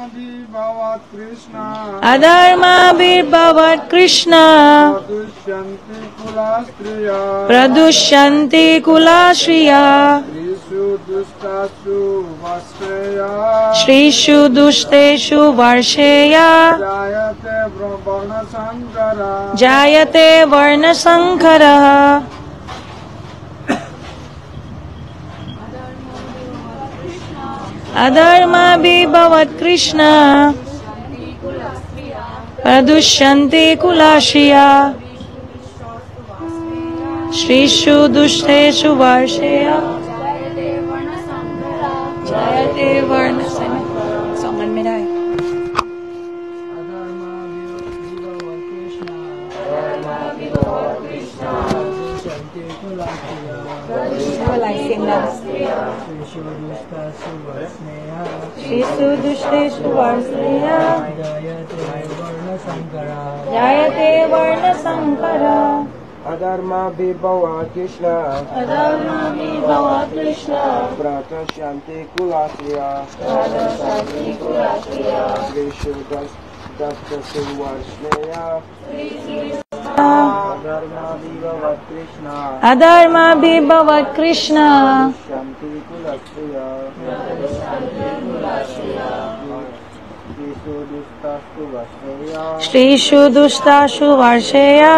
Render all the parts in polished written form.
Adharmabhirbavat Krishna Pradushyanti Kulashriya Shrishu Dushteshu Varsheya Jayate Varna Sankara Adharmabhirbavat Krishna Pradushyanti Kulashriya Shrishu Dushteshu Varsheya Jayate Varna Sankara สองอันไม่ได้อะไรเสียงดังShrishu Dushteshu Varsheya Jayate Varna Sankara Adharmabhirbavat Krishna Adharmabhirbavat Krishna Pradushyanti Kulashriya Shrishu Dushteshu Varsheya Adharmabhirbavat Krishna Adharmabhirbavat Krishna Shrishu Dustashu Varsheya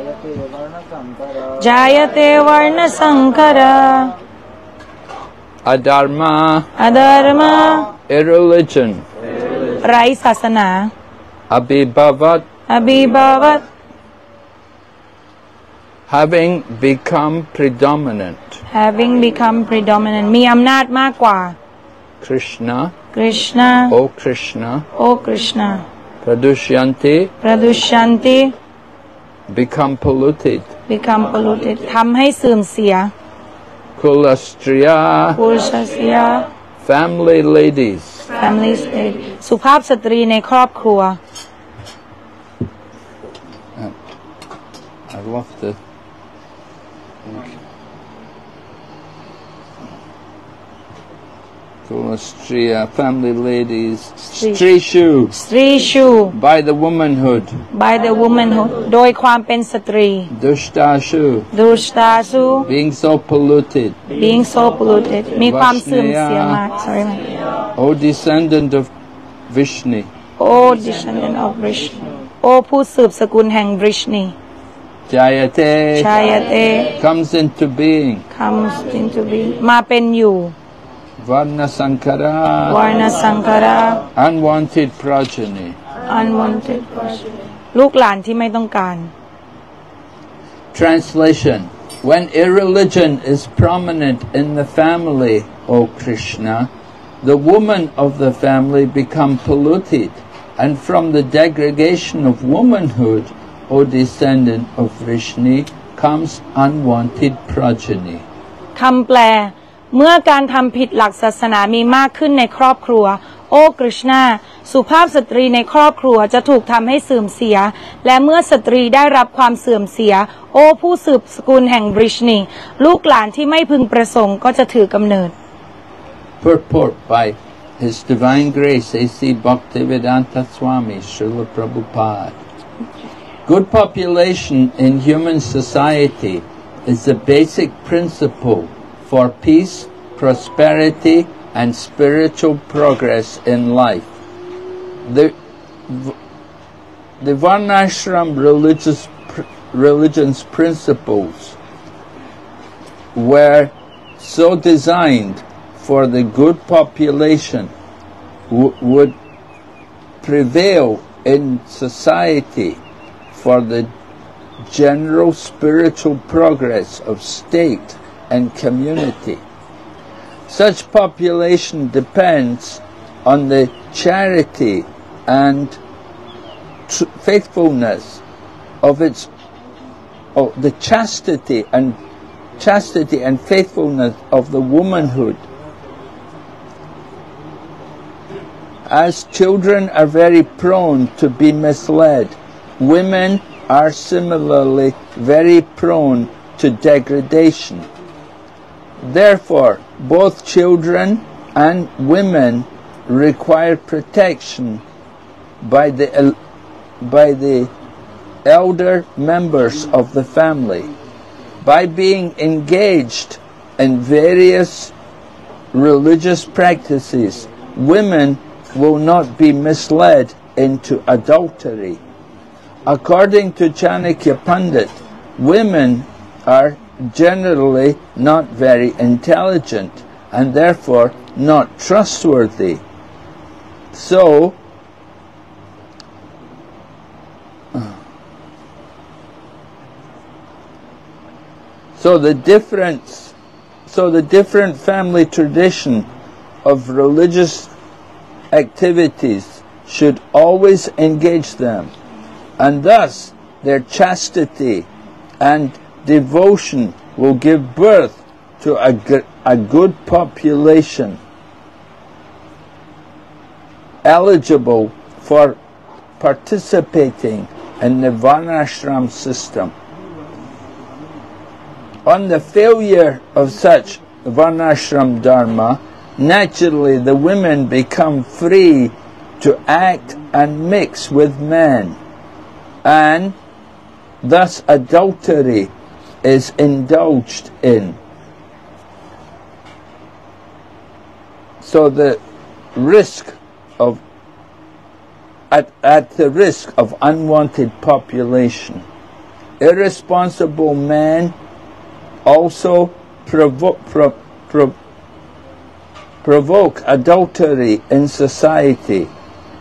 Jayate Varna Sankara Adharma irreligion ไร้ศาสนา Abhibhavat having become predominant มีอำนาจมากกว่า Krishna O Krishna Pradushyanti become polluted ทำให้เสื่อมเสีย Kulastriya family ladies สุภาพสตรีในครอบครัว I'd love to Kulastriya family ladies Strishu by the womanhood โดยความเป็นสตรี Dushtashu being so polluted มีความเสื่อมเสียมาก O descendant of Vishnu โอ้ผู้สืบสกุลแห่ง Vrishni Jayate comes into being มาเป็นอยู่ Varna Sankara unwanted progeny ลูกหลานที่ไม่ต้องการ Translation When irreligion is prominent in the family, O Krishna, the women of the family become polluted, and from the degradation of womanhood, O descendant of Vrishni, comes unwanted progeny. คำแปลเมื่อการทำผิดหลักศาสนามีมากขึ้นในครอบครัวโอ้กฤษณาสุภาพสตรีในครอบครัวจะถูกทำให้เสื่อมเสียและเมื่อสตรีได้รับความเสื่อมเสียโอ้ผู้สืบสกุลแห่งบริชนีลูกหลานที่ไม่พึงประสงค์ก็จะถือกำเนิด Purport by His Divine Grace A.C. Bhaktivedanta Swami Srila Prabhupada Good population in human society is the basic principle for peace, prosperity, and spiritual progress in life. The Varnashram religion's principles were so designed for the good population would prevail in society for the general spiritual progress of state and community. Such population depends on the charity and faithfulness of the chastity and faithfulness of the womanhood. As children are very prone to be misled, women are similarly very prone to degradation. Therefore, both children and women require protection by the elder members of the family. By being engaged in various religious practices, women will not be misled into adultery. According to Chanakya Pandit, women are generally not very intelligent and therefore not trustworthy. So the different family tradition of religious activities should always engage them, and thus their chastity and devotion will give birth to a good population eligible for participating in the Varnashram system. On the failure of such Varnashram dharma, naturally the women become free to act and mix with men, and thus adultery is indulged in. So the risk of at the risk of unwanted population, irresponsible men also provoke adultery in society,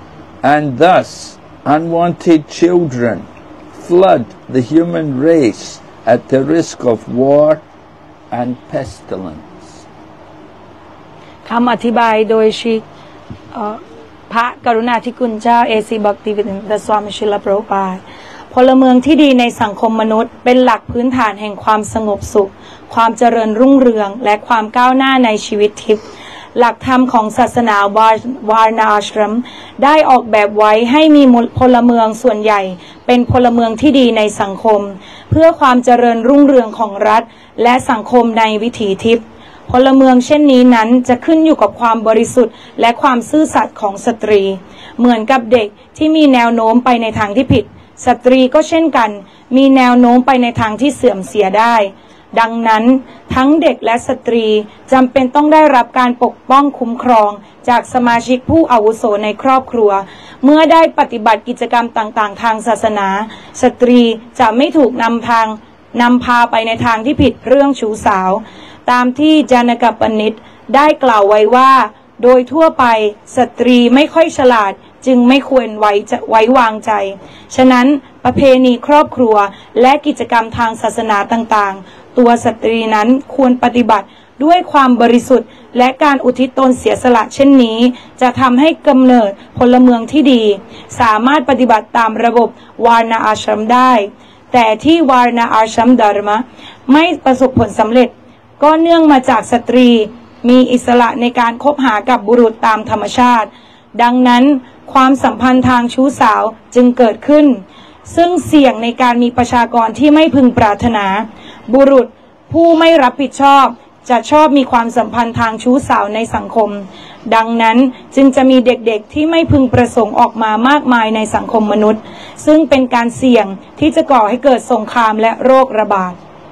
and thus unwanted children flood the human race at the risk of war and pestilence. คำอธิบายโดยพระกรุณาธิคุณเจ้าเอซีบักติวินดสวามิชิลประปาพลเมืองที่ดีในสังคมมนุษย์เป็นหลักพื้นฐานแห่งความสงบสุขความเจริญรุ่งเรืองและความก้าวหน้าในชีวิตทิพย์หลักธรรมของศาสนาวานาอาชรัมได้ออกแบบไว้ให้มีพลเมืองส่วนใหญ่เป็นพลเมืองที่ดีในสังคมเพื่อความเจริญรุ่งเรืองของรัฐและสังคมในวิถีทิพย์พลเมืองเช่นนี้นั้นจะขึ้นอยู่กับความบริสุทธิ์และความซื่อสัตย์ของสตรีเหมือนกับเด็กที่มีแนวโน้มไปในทางที่ผิดสตรีก็เช่นกันมีแนวโน้มไปในทางที่เสื่อมเสียได้ดังนั้นทั้งเด็กและสตรีจำเป็นต้องได้รับการปกป้องคุ้มครองจากสมาชิกผู้อาวุโสในครอบครัวเมื่อได้ปฏิบัติกิจกรรมต่างๆทางศาสนาสตรีจะไม่ถูกนำพาไปในทางที่ผิดเรื่องชู้สาวตามที่จานกปนิตได้กล่าวไว้ว่าโดยทั่วไปสตรีไม่ค่อยฉลาดจึงไม่ควรไว้วางใจฉะนั้นประเพณีครอบครัวและกิจกรรมทางศาสนาต่างๆตัวสตรีนั้นควรปฏิบัติด้วยความบริสุทธิ์และการอุทิศตนเสียสละเช่นนี้จะทำให้กำเนิดพลเมืองที่ดีสามารถปฏิบัติตามระบบวานาอาชรัมได้แต่ที่วานาอาชรัมดาร์มะไม่ประสบผลสำเร็จก็เนื่องมาจากสตรีมีอิสระในการคบหากับบุรุษตามธรรมชาติดังนั้นความสัมพันธ์ทางชู้สาวจึงเกิดขึ้นซึ่งเสี่ยงในการมีประชากรที่ไม่พึงปรารถนาบุรุษผู้ไม่รับผิดชอบจะชอบมีความสัมพันธ์ทางชู้สาวในสังคมดังนั้นจึงจะมีเด็กๆที่ไม่พึงประสงค์ออกมามากมายในสังคมมนุษย์ซึ่งเป็นการเสี่ยงที่จะก่อให้เกิดสงครามและโรคระบาด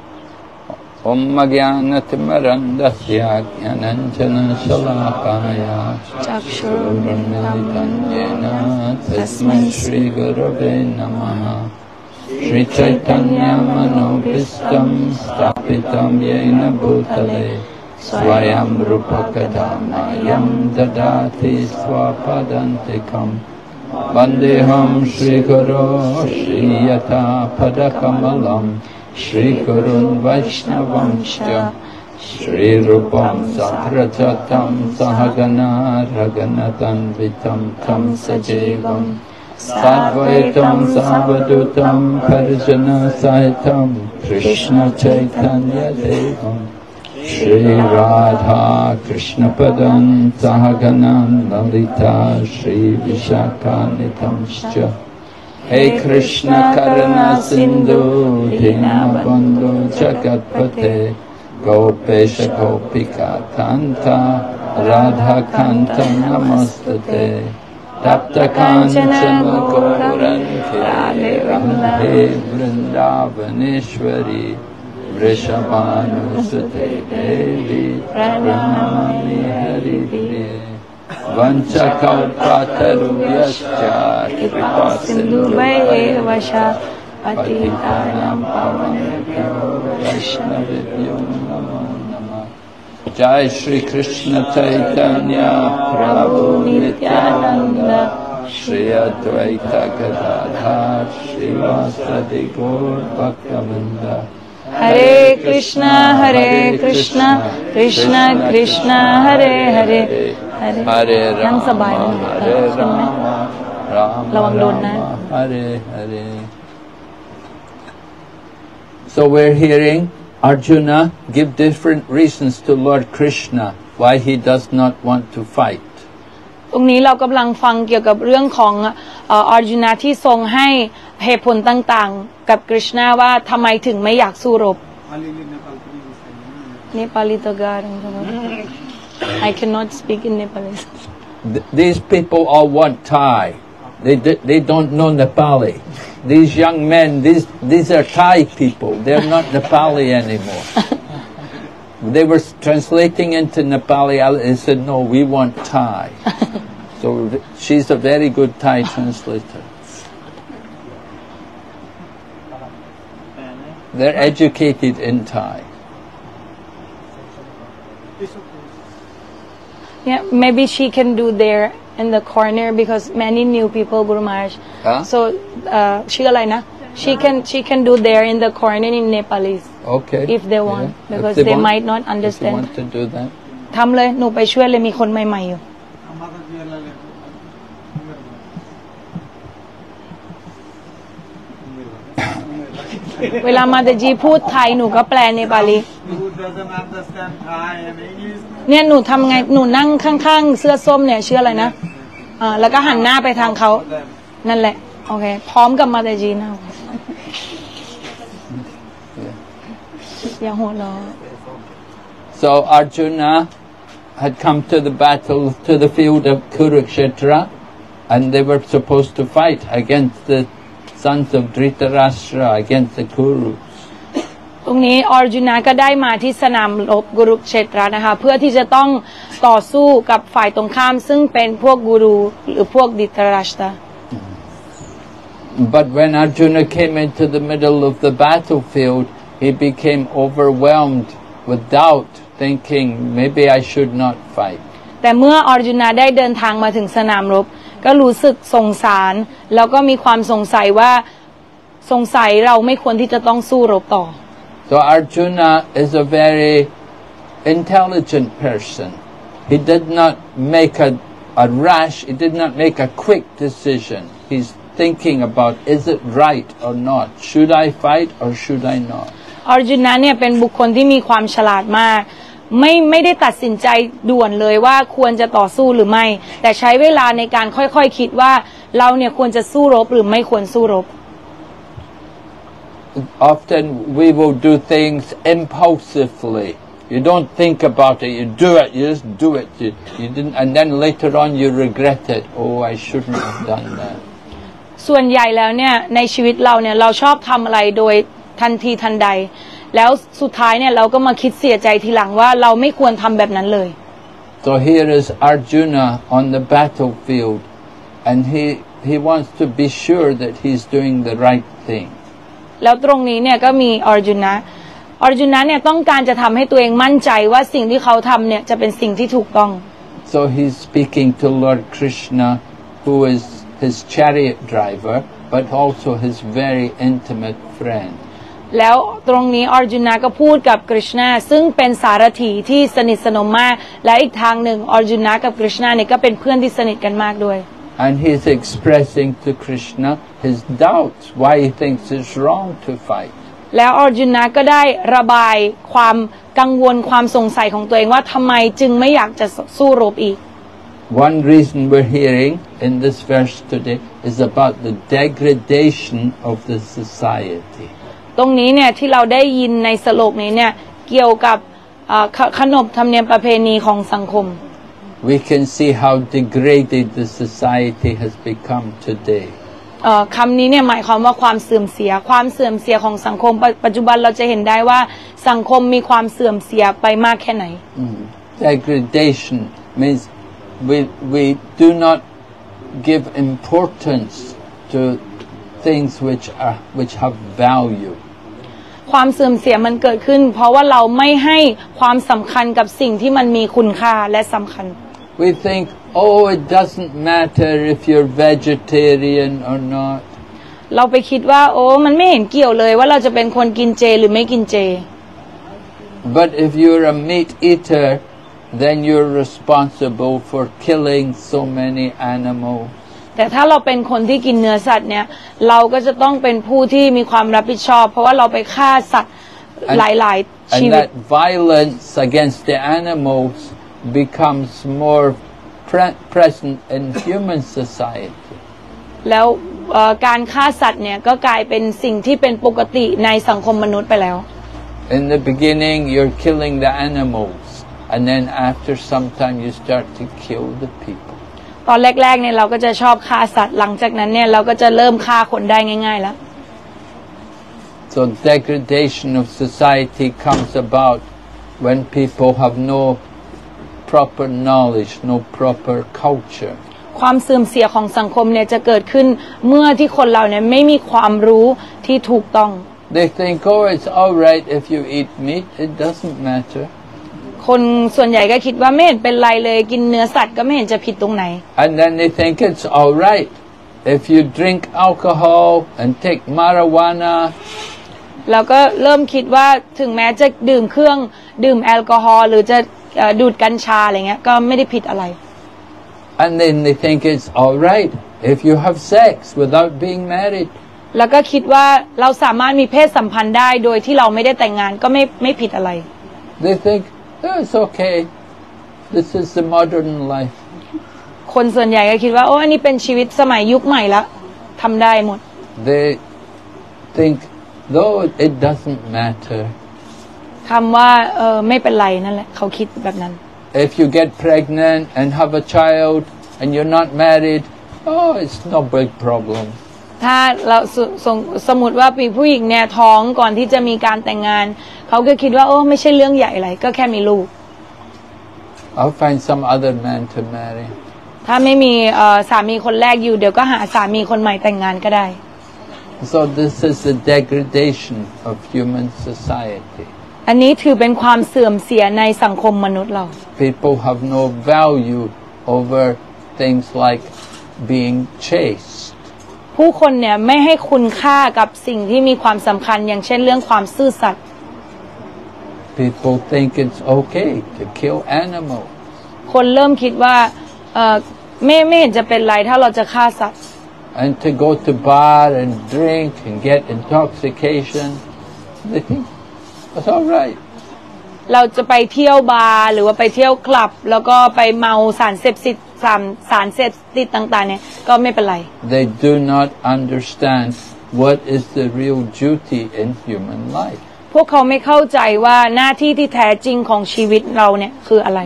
Om Jnanatimirandasya Jnananjana Shalakaya Chakshurunmilitam Yena Tasmai Shri Gurave Namaha Shri Chaitanya Manobhistam Stapitam Yena Bhutale Swayam Rupakadamayam Dadati Swapadantikam Vandeham Shri Guru Shri Yata Padakamalam Shri Gurun Vaishnavamscha Shri Rupam Sagrajatam Sahagana Raganatan Vitam Tam Sajevam Sadvaitam Savadutam Parijana Sahitam Krishna Chaitanya Devam Shri Radha Krishna Padam Sahaganan Lalita Shri Vishakanitamscha Hey Krishna Karuna Sindhu Dinabandhu Jagatpate Gopesha Gopika Tanta Radhakanta Namostate Tapta Kanchana Gauranke Radhe Vrindavaneshwari Vrishabhanusate Devi Pranamami Haripriye Vanchakalpatarubhyascha Kripa Sindhubhayevasha Patitanam Pavanebhyo Vaishnavibhyo Namo Namah Jai Shri Krishna Chaitanya Prabhu Nityananda Shri Advaita Gadadhar Srivasadi Gaur Bhaktavinda Hare Krishna Krishna Krishna Hare Hare Hare Rama Hare Rama Rama ระวังโดนนะ Hare Hare. So we're hearing Arjuna give different reasons to Lord Krishna why he does not want to fight. ตรงนี้เรากำลังฟังเกี่ยวกับเรื่องของอาร์จุนาที่ทรงให้เหตุผลต่างๆกับกฤษณาว่าทำไมถึงไม่อยากสู้รบเนปาลีตกา I cannot speak in Nepalese. These people all want Thai. They don't know Nepali. These young men, these are Thai people. They're not Nepali anymore. They were translating into Nepali. They said, no, we want Thai. So she's a very good Thai translator. They're educated in Thai. Yeah, maybe she can do there in the corner because many new people, Guru Maharaj. Huh? So, she can do there in the corner in Nepalese. Okay. If they want, Yeah. because If they want, might not If you understand. want to do that. ทำเลยหนูไปช่วยเลยมีคนใหม่ๆอยู่ เวลามาเตจีพูดไทยหนูก็แปลในบาลี Who doesn't understand Thai and English? เนี่ยหนูทำไงหนูนั่งข้างๆเสื้อส้มเนี่ยชื่ออะไรนะแล้วก็หันหน้าไปทางเขานั่นแหละโอเคพร้อมกับมาเตจีนะอย่าหัวเราะ So Arjuna had come to the battle, to the field of Kurukshetra, and they were supposed to fight against the sons of Dhritarashtra, against the Kurus. ตรงนี้อร์จุนาก็ได้มาที่สนามรบกุรุเชตรานะคะเพื่อที่จะต้องต่อสู้กับฝ่ายตรงข้ามซึ่งเป็นพวกกุรุหรือพวกดิตราชตา But when Arjuna came into the middle of the battlefield, he became overwhelmed with doubt, thinking, maybe I should not fight. แต่เมื่ออร์จุนาได้เดินทางมาถึงสนามรบก็รู้สึกสงสารแล้วก็มีความสงสัยว่าสงสัยเราไม่ควรที่จะต้องสู้รบต่อ So Arjuna is a very intelligent person. He did not make a rash, he did not make a quick decision. He's thinking about, is it right or not? Should I fight or should I not? อร์จุนาเนี่ยเป็นบุคคลที่มีความฉลาดมากไม่ได้ตัดสินใจด่วนเลยว่าควรจะต่อสู้หรือไม่แต่ใช้เวลาในการค่อยๆคิดว่าเราเนี่ยควรจะสู้รบหรือไม่ควรสู้รบ Often we will do things impulsively. You don't think about it, you do it, you just do it. You didn't, and then later on you regret it. Oh, I shouldn't have done that. ส่วนใหญ่แล้วเนี่ยในชีวิตเราเนี่ยเราชอบทำอะไรโดยทันทีทันใดแล้วสุดท้ายเนี่ยเราก็มาคิดเสียใจทีหลังว่าเราไม่ควรทำแบบนั้นเลย So here is Arjuna on the battlefield, and he wants to be sure that he's doing the right thing. แล้วตรงนี้เนี่ยก็มีอร์จุนะเนี่ยต้องการจะทำให้ตัวเองมั่นใจว่าสิ่งที่เขาทำเนี่ยจะเป็นสิ่งที่ถูกต้อง So he's speaking to Lord Krishna, who is his chariot driver, but also his very intimate friend. แล้วตรงนี้อร์จุนาก็พูดกับกฤษณาซึ่งเป็นสารถีที่สนิทสนมมากและอีกทางหนึ่งอร์จุนากับกฤษณาเนี่ยก็เป็นเพื่อนที่สนิทกันมากด้วย And he's expressing to Krishna his doubts, why he thinks it's wrong to fight. แล้วอร์จุนาก็ได้ระบายความกังวลความสงสัยของตัวเองว่าทำไมจึงไม่อยากจะสู้รบอีก One reason we're hearing in this verse today is about the degradation of the society. ตรงนี้เนี่ยที่เราได้ยินในสโลกนี้เนี่ยเกี่ยวกับขนบธรรมเนียมประเพณีของสังคม we can see how degraded the society has become today. คำนี้เนี่ยหมายความว่าความเสื่อมเสียของสังคมปัจจุบันเราจะเห็นได้ว่าสังคมมีความเสื่อมเสียไปมากแค่ไหน Degradation means we do not give importance to things which have value. ความเสื่อมเสียมันเกิดขึ้นเพราะว่าเราไม่ให้ความสำคัญกับสิ่งที่มันมีคุณค่าและสำคัญ We think, oh, it doesn't matter if you're vegetarian or not. เราไปคิดว่าโอ้มันไม่เห็นเกี่ยวเลยว่าเราจะเป็นคนกินเจหรือไม่กินเจ But if you're a meat eater, then you're responsible for killing so many animals. แต่ถ้าเราเป็นคนที่กินเนื้อสัตว์เนี่ยเราก็จะต้องเป็นผู้ที่มีความรับผิดชอบเพราะว่าเราไปฆ่าสัตว์หลายๆชีวิต And that violence against the animals becomes more present in human society. แล้วการฆ่าสัตว์เนี่ยก็กลายเป็นสิ่งที่เป็นปกติในสังคมมนุษย์ไปแล้ว In the beginning, you're killing the animals, and then after some time, you start to kill the people. ตอนแรกๆเนี่ยเราก็จะชอบฆ่าสัตว์หลังจากนั้นเนี่ยเราก็จะเริ่มฆ่าคนได้ง่ายๆแล้ว So degradation of society comes about when people have no proper knowledge, no proper culture. ความเสื่อมเสียของสังคมเนี่ยจะเกิดขึ้นเมื่อที่คนเราเนี่ยไม่มีความรู้ที่ถูกต้อง They think, oh, it's all right if you eat meat, it doesn't matter. คนส่วนใหญ่ก็คิดว่าไม่เห็นเป็นไรเลยกินเนื้อสัตว์ก็ไม่เห็นจะผิดตรงไหน And then they think it's all right if you drink alcohol and take marijuana. แล้วก็เริ่มคิดว่าถึงแม้จะดื่มแอลกอฮอล์หรือจะดูดกัญชาอะไรเงี้ยก็ไม่ได้ผิดอะไร And then they think it's all right if you have sex without being married. แล้วก็คิดว่าเราสามารถมีเพศสัมพันธ์ได้โดยที่เราไม่ได้แต่งงานก็ไม่ผิดอะไร They think, oh, it's okay. This is the modern life. คนส่วนใหญ่ก็คิดว่าโอ้อันนี้เป็นชีวิตสมัยยุคใหม่ละทำได้หมด They think, though it doesn't matter. คำว่าไม่เป็นไรนั่นแหละเขาคิดแบบนั้น If you get pregnant and have a child and you're not married, oh, it's no big problem. ถ้าเราสมมติว่าปีผู้หญิงเนี่ยท้องก่อนที่จะมีการแต่งงานเขาก็คิดว่าโอ้ไม่ใช่เรื่องใหญ่อะไรก็แค่มีลูก I'll find some other man to marry. ถ้าไม่มีสามีคนแรกอยู่เดี๋ยวก็หาสามีคนใหม่แต่งงานก็ได้ So this is the degradation of human society. อันนี้ถือเป็นความเสื่อมเสียในสังคมมนุษย์เรา People have no value over things like being chaste. ผู้คนเนี่ยไม่ให้คุณค่ากับสิ่งที่มีความสำคัญอย่างเช่นเรื่องความซื่อสัตย์ People think it's okay to kill animals. คนเริ่มคิดว่าไม่เห็นจะเป็นไรถ้าเราจะฆ่าสัตว์ And to go to bar and drink and get intoxication, they think that's all right. เราจะไปเที่ยวบาร์หรือว่าไปเที่ยวคลับแล้วก็ไปเมาสารเสพติดต่างๆเนี่ยก็ไม่เป็นไร They do not understand what is the real duty in human life. พวกเขาไม่เข้าใจว่าหน้าที่ที่แท้จริงของชีวิตเราเนี่ยคืออะไร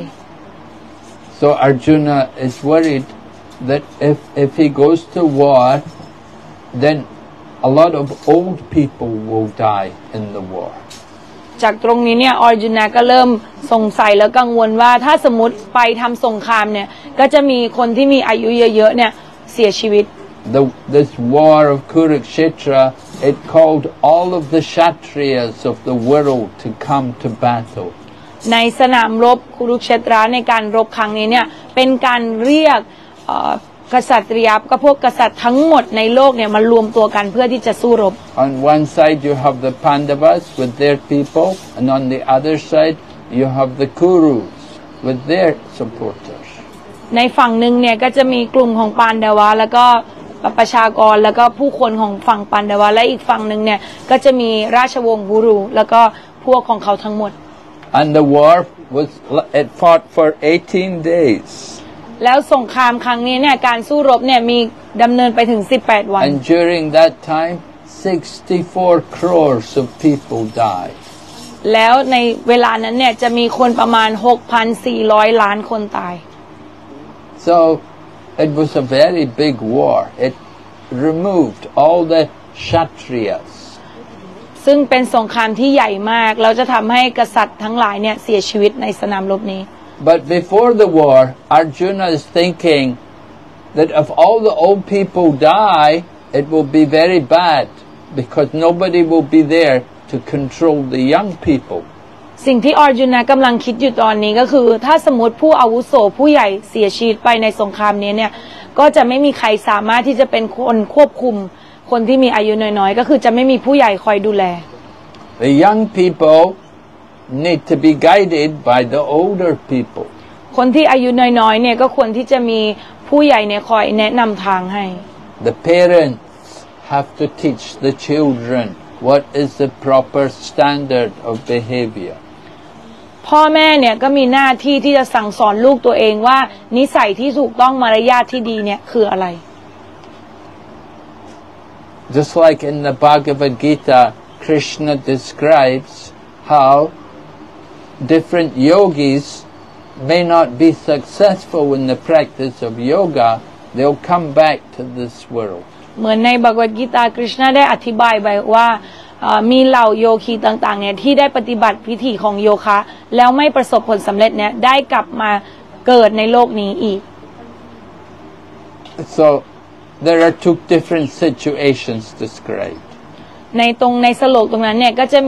So Arjuna is worried that if he goes to war, then a lot of old people will die in the war. จากตรงนี้เนี่ยออร์จุนาก็เริ่มสงสัยแล้วกังวลว่าถ้าสมมติไปทำสงครามเนี่ยก็จะมีคนที่มีอายุเยอะๆเนี่ยเสียชีวิต This war of Kurukshetra, it called all of the Kshatriyas of the world to come to battle. ในสนามรบคุรุเชตราในการรบครั้งนี้เนี่ยเป็นการเรียกกษัตริยะกับพวกกษัตริย์ทั้งหมดในโลกเนี่ยมารวมตัวกันเพื่อที่จะสู้รบ On one side you have the Pandavas with their people, and on the other side you have the Kurus with their supporters. ในฝั่งหนึ่งเนี่ยก็จะมีกลุ่มของปานดาวะแล้วก็ประชากรแล้วก็ผู้คนของฝั่งปานดาวะและอีกฝั่งหนึ่งเนี่ยก็จะมีราชวงศ์กุรุแล้วก็พวกของเขาทั้งหมด And the war it fought for 18 days. แล้วสงครามครั้งนี้เนี่ยการสู้รบเนี่ยมีดำเนินไปถึง18 วัน And during that time 64 crores of people died. แล้วในเวลานั้นเนี่ยจะมีคนประมาณ 6,400 ล้านคนตาย So it was a very big war. It removed all the Kshatriyas. ซึ่งเป็นสงครามที่ใหญ่มากเราจะทำให้กษัตริย์ทั้งหลายเนี่ยเสียชีวิตในสนามรบนี้ But before the war, Arjuna is thinking that if all the old people die, it will be very bad because nobody will be there to control the young people. สิ่งที่อร์จุนะกำลังคิดอยู่ตอนนี้ก็คือถ้าสมมติผู้อาวุโสผู้ใหญ่เสียชีวิตไปในสงครามนี้เนี่ยก็จะไม่มีใครสามารถที่จะเป็นคนควบคุมคนที่มีอายุน้อยๆก็คือจะไม่มีผู้ใหญ่คอยดูแล The young people need to be guided by the older people. คนที่อายุน้อยๆเนี่ยก็ควรที่จะมีผู้ใหญ่เนี่ยคอยแนะนำทางให้ The parents have to teach the children what is the proper standard of behavior. พ่อแม่เนี่ยก็มีหน้าที่ที่จะสั่งสอนลูกตัวเองว่านิสัยที่ถูกต้องมารยาทที่ดีเนี่ยคืออะไร Just like in the Bhagavad Gita, Krishna describes how different yogis may not be successful in the practice of yoga, they'll come back to this world. เหมือนในบากวัฏกีตากฤษณะได้อธิบายไว้ว่ามีเหล่าโยคีต่างๆเนี่ยที่ได้ปฏิบัติพิธีของโยคะแล้วไม่ประสบผลสำเร็จเนี่ยได้กลับมาเกิดในโลกนี้อีก So there are two different situations described. ในสโลกตรงนั้นเนี่ยก็จะ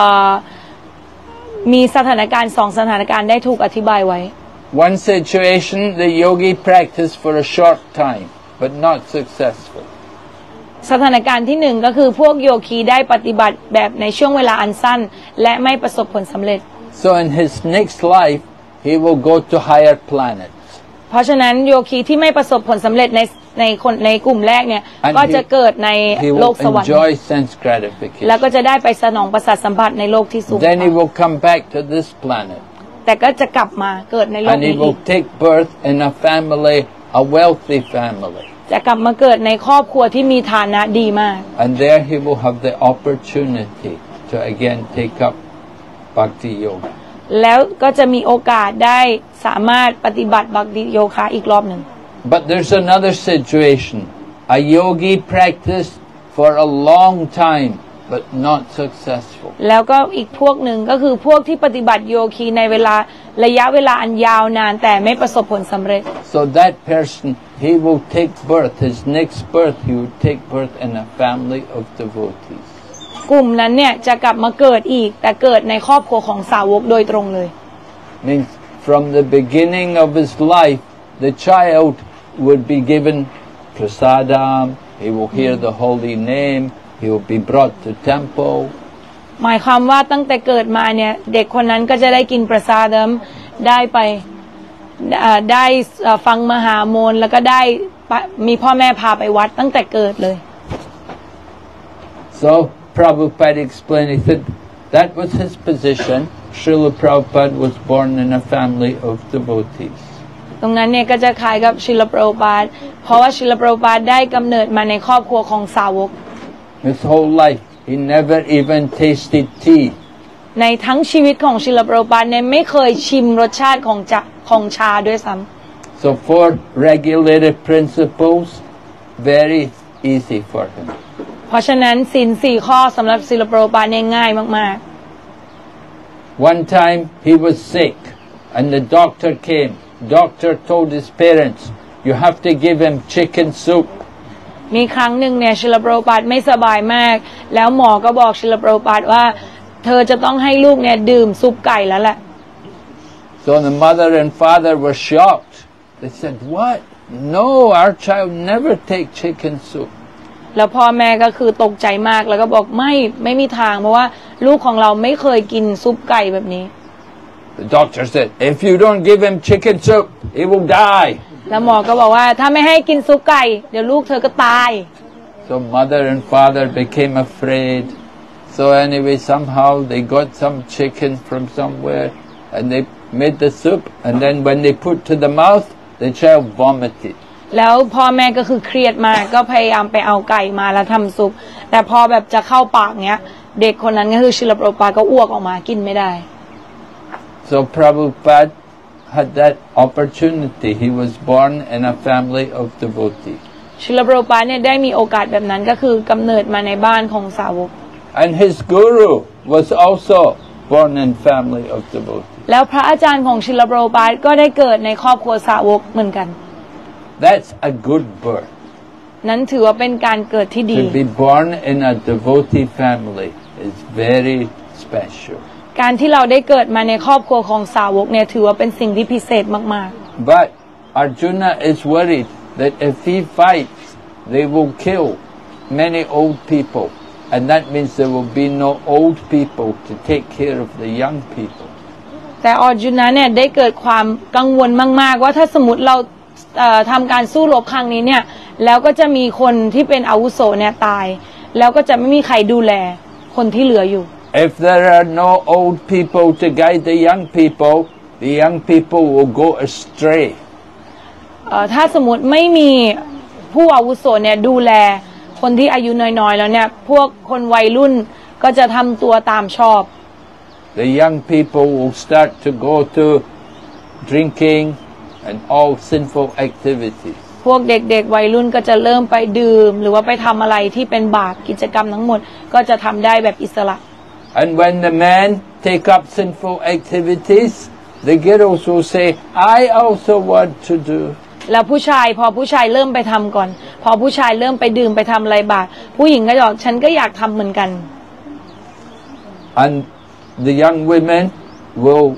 มีสถานการณ์สองสถานการณ์ได้ถูกอธิบายไว้ One situation, the yogi practiced for a short time, but not successful. สถานการณ์ที่หนึ่งก็คือพวกโยคีได้ปฏิบัติแบบในช่วงเวลาอันสั้นและไม่ประสบผลสำเร็จ So in his next life, he will go to higher planets. เพราะฉะนั้นโยคีที่ไม่ประสบผลสำเร็จในกลุ่มแรกเนี่ยก็จะเกิดในโลกสวรรค์ enjoy sense gratification. แล้วก็จะได้ไปสนองประสาทสัมผัสในโลกที่สูง Then he will come back to this planet. แต่ก็จะกลับมาเกิดในโลก And he นี้อี will ก take birth in a family, a wealthy family. จะกลับมาเกิดในครอบครัวที่มีฐานะดีมาก And there he will have the opportunity to again take up bhakti yoga. แล้วก็จะมีโอกาสได้สามารถปฏิบัติบักติโยคะอีกรอบหนึ่ง But there's another situation. A yogi practiced for a long time, but not successful. แล้วก็อีกพวกหนึ่งก็คือพวกที่ปฏิบัติโยคีในระยะเวลาอันยาวนานแต่ไม่ประสบผลสำเร็จ So that person, he will take birth, his next birth, he will take birth in a family of devotees. กลุ่มนั้นเนี่ยจะกลับมาเกิดอีกแต่เกิดในครอบครัวของสาวกโดยตรงเลย Means from the beginning of his life, the child would be given prasadam, he will hear the holy name, he will be brought to temple. หมายความว่าตั้งแต่เกิดมาเนี่ยเด็กคนนั้นก็จะได้กินประสาดได้ฟังมหามนแล้วก็ได้มีพ่อแม่พาไปวัดตั้งแต่เกิดเลย So Prabhupada explained, he said that was his position. Srila Prabhupada was born in a family of devotees. ตรงนั้นเนี่ยก็จะคล้ายกับศิลปโรปาดเพราะว่าศิลปโรปาดได้กำเนิดมาในครอบครัวของสาวก His whole life, he never even tasted tea. ในทั้งชีวิตของศิลปโรปาดเนี่ยไม่เคยชิมรสชาติของชาด้วยซ้ำ So 4 regulated principles, very easy for him. เพราะฉะนั้นศีล4 ข้อสำหรับศิลปโรปาดเนี่ยง่ายมาก One time he was sick and the doctor came. Doctor told his parents, you have to give him chicken soup. ๆมีครั้งหนึ่งเนี่ยศิลปโรปาดไม่สบายมากแล้วหมอก็บอกศิลปโรปาดว่าเธอจะต้องให้ลูกเนี่ยดื่มซุปไก่แล้วแหละ So the mother and father were shocked. They said, what? No, our child never take chicken soup. แล้วพ่อแม่ก็คือตกใจมากแล้วก็บอกไม่มีทางเพราะว่าลูกของเราไม่เคยกินซุปไก่แบบนี้ The doctor said, if you don't give him chicken soup, he will die. แล้วหมอก็บอกว่าถ้าไม่ให้กินซุปไก่เดี๋ยวลูกเธอก็ตาย So mother and father became afraid. So anyway, somehow they got some chicken from somewhere and they made the soup, and then when they put to the mouth, the child vomited. แล้วพ่อแม่ก็คือเครียดมากก็พยายามไปเอาไก่มาแล้วทำซุปแต่พอแบบจะเข้าปากเนี้ยเด็กคนนั้นก็คือศิลปโรปาก็อ้วกออกมากินไม่ได้ So Prabhupada had that opportunity. He was born in a family of devotees. ชิลโปรปาเนี่ยได้มีโอกาสแบบนั้นก็คือกำเนิดมาในบ้านของสาวก And his guru was also born in family of devotees. แล้วพระอาจารย์ของชิลโปรปาก็ได้เกิดในครอบครัวสาวกเหมือนกัน That's a good birth. นั้นถือว่าเป็นการเกิดที่ดี To be born in a devotee family is very special. การที่เราได้เกิดมาในครอบครัวของสาวกเนี่ยถือว่าเป็นสิ่งที่พิเศษมาก But Arjuna is worried that if he fights, they will kill many old people. And that means there will be no old people to take care of the young people. ๆแต่ออร์จุนะเนี่ยได้เกิดความกังวลมากๆว่าถ้าสมมติเราทำการสู้รบครั้งนี้เนี่ยแล้วก็จะมีคนที่เป็นอาวุโสเนี่ยตายแล้วก็จะไม่มีใครดูแลคนที่เหลืออยู่ If there are no old people to guide the young people will go astray. ถ้าสมมติไม่มีผู้อาวุโสเนี่ยดูแลคนที่อายุน้อยๆแล้วเนี่ยพวกคนวัยรุ่นก็จะทำตัวตามชอบ The young people will start to go to drinking and all sinful activities. พวกเด็กๆวัยรุ่นก็จะเริ่มไปดื่มหรือว่าไปทำอะไรที่เป็นบาปกิจกรรมทั้งหมดก็จะทำได้แบบอิสระ And when the men take up sinful activities, the girls will say, I also want to do. แล้วพอผู้ชายเริ่มไปทำก่อนพอผู้ชายเริ่มไปดื่มไปทำอะไรบาปผู้หญิงก็จะบอกฉันก็อยากทำเหมือนกัน And the young women will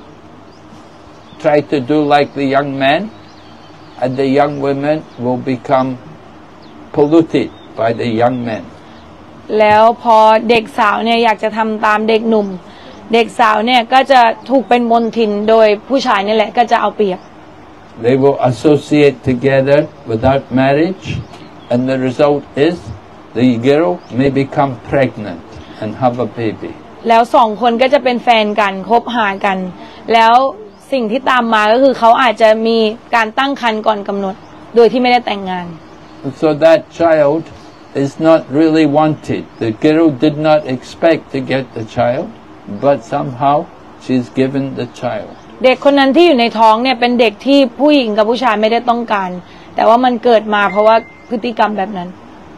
try to do like the young men, and the young women will become polluted by the young men. แล้วพอเด็กสาวเนี่ยอยากจะทำตามเด็กหนุ่มเด็กสาวเนี่ยก็จะถูกเป็นมลทินโดยผู้ชายนี่แหละก็จะเอาเปรียบ They will associate together without marriage, and the result is the girl may become pregnant and have a baby. แล้วสองคนก็จะเป็นแฟนกันคบหากันแล้วสิ่งที่ตามมาก็คือเขาอาจจะมีการตั้งครรภ์ก่อนกำหนดโดยที่ไม่ได้แต่งงาน So that child is not really wanted. The girl did not expect to get the child, but somehow she's given the child. เด็กคนนั้นที่อยู่ในท้องเนี่ยเป็นเด็กที่ผู้หญิงกับผู้ชายไม่ได้ต้องการแต่ว่ามันเกิดมาเพราะว่าพฤติกรรมแบบนั้น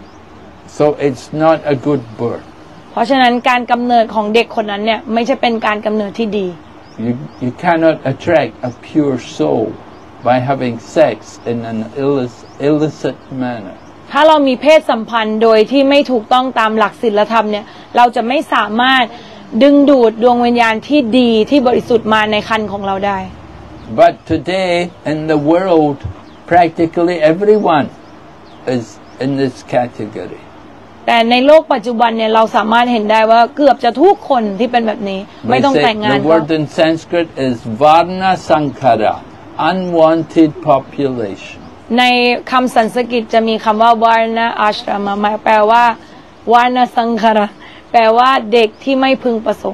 So it's not a good birth. เพราะฉะนั้นการกำเนิดของเด็กคนนั้นเนี่ยไม่ใช่เป็นการกำเนิดที่ดี You cannot attract a pure soul by having sex in an illicit manner. ถ้าเรามีเพศสัมพันธ์โดยที่ไม่ถูกต้องตามหลักศีลธรรมเนี่ยเราจะไม่สามารถดึงดูดดวงวิญญาณที่ดีที่บริสุทธิ์มาในครรภ์ของเราได้ But today in the world, practically everyone is in this category. แต่ในโลกปัจจุบันเนี่ยเราสามารถเห็นได้ว่าเกือบจะทุกคนที่เป็นแบบนี้ไม่ต้องแต่งงาน The word in Sanskrit is Varna Sankara, unwanted population. ในคำสันสกฤตจะมีคำว่าวารณะอาชรามะแปลว่าวารณะสังคาระแปลว่าเด็กที่ไม่พึงประสงค์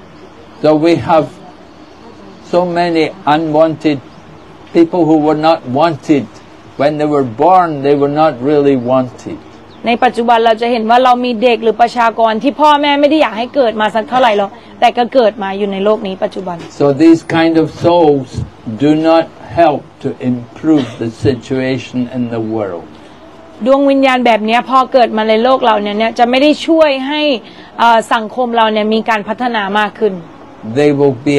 So we have so many unwanted people who were not wanted. When they were born, they were not really wanted. ในปัจจุบันเราจะเห็นว่าเรามีเด็กหรือประชากรที่พ่อแม่ไม่ได้อยากให้เกิดมาสักเท่าไหร่หรอกแต่ก็เกิดมาอยู่ในโลกนี้ปัจจุบัน So these kind of souls do not help to improve the situation in the world. ดวงวิญญาณแบบนี้พอเกิดมาในโลกเราเนี่ยจะไม่ได้ช่วยให้สังคมเราเนี่ยมีการพัฒนามากขึ้น They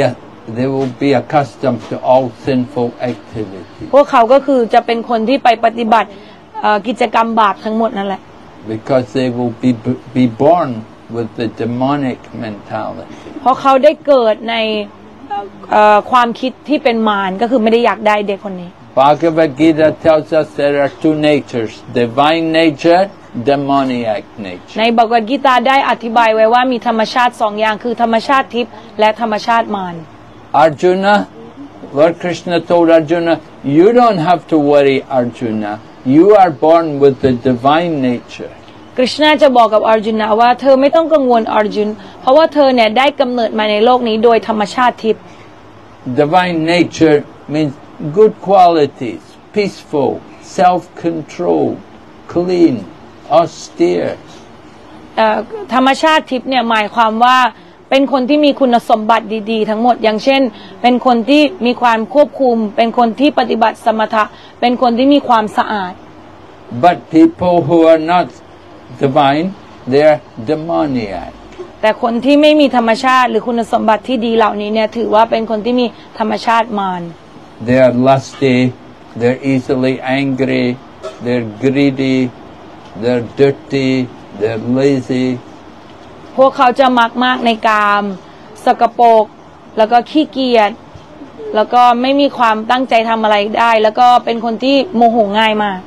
will be accustomed to all sinful activities. พวกเขาก็คือจะเป็นคนที่ไปปฏิบัติกิจกรรมบาปทั้งหมดนั่นแหละ Because they will be born with the demonic mentality. เพราะเขาได้เกิดในความคิดที่เป็นมารก็คือไม่ได้อยากได้เด็กคนนี้ Bhagavad Gita tells us there are two natures, divine nature, demoniac nature. ในบากวัฏกีตาได้อธิบายไว้ว่ามีธรรมชาติสองอย่างคือธรรมชาติทิพย์และธรรมชาติมาร Arjuna, Lord Krishna told Arjuna, you don't have to worry, Arjuna. You are born with the divine nature. กฤษณะจะบอกกับอร์จุนนะว่าเธอไม่ต้องกังวลอร์จุนเพราะว่าเธอเนี่ยได้กำเนิดมาในโลกนี้โดยธรรมชาติทิพย์ Divine nature means good qualities, peaceful, self-controlled, clean, austere. ธรรมชาติทิพย์เนี่ยหมายความว่าเป็นคนที่มีคุณสมบัติดีๆทั้งหมดอย่างเช่นเป็นคนที่มีความควบคุมเป็นคนที่ปฏิบัติสมถะเป็นคนที่มีความสะอาด But people who are not divine, they are demoniac. แต่คนที่ไม่มีธรรมชาติหรือคุณสมบัติที่ดีเหล่านี้เนี่ยถือว่าเป็นคนที่มีธรรมชาติมาร They are lusty, they're easily angry, they're greedy, they're dirty, they're lazy. พวกเขาจะมักมากในกามสกปรกแล้วก็ขี้เกียจแล้วก็ไม่มีความตั้งใจทำอะไรได้แล้วก็เป็นคนที่โมโหง่ายมาก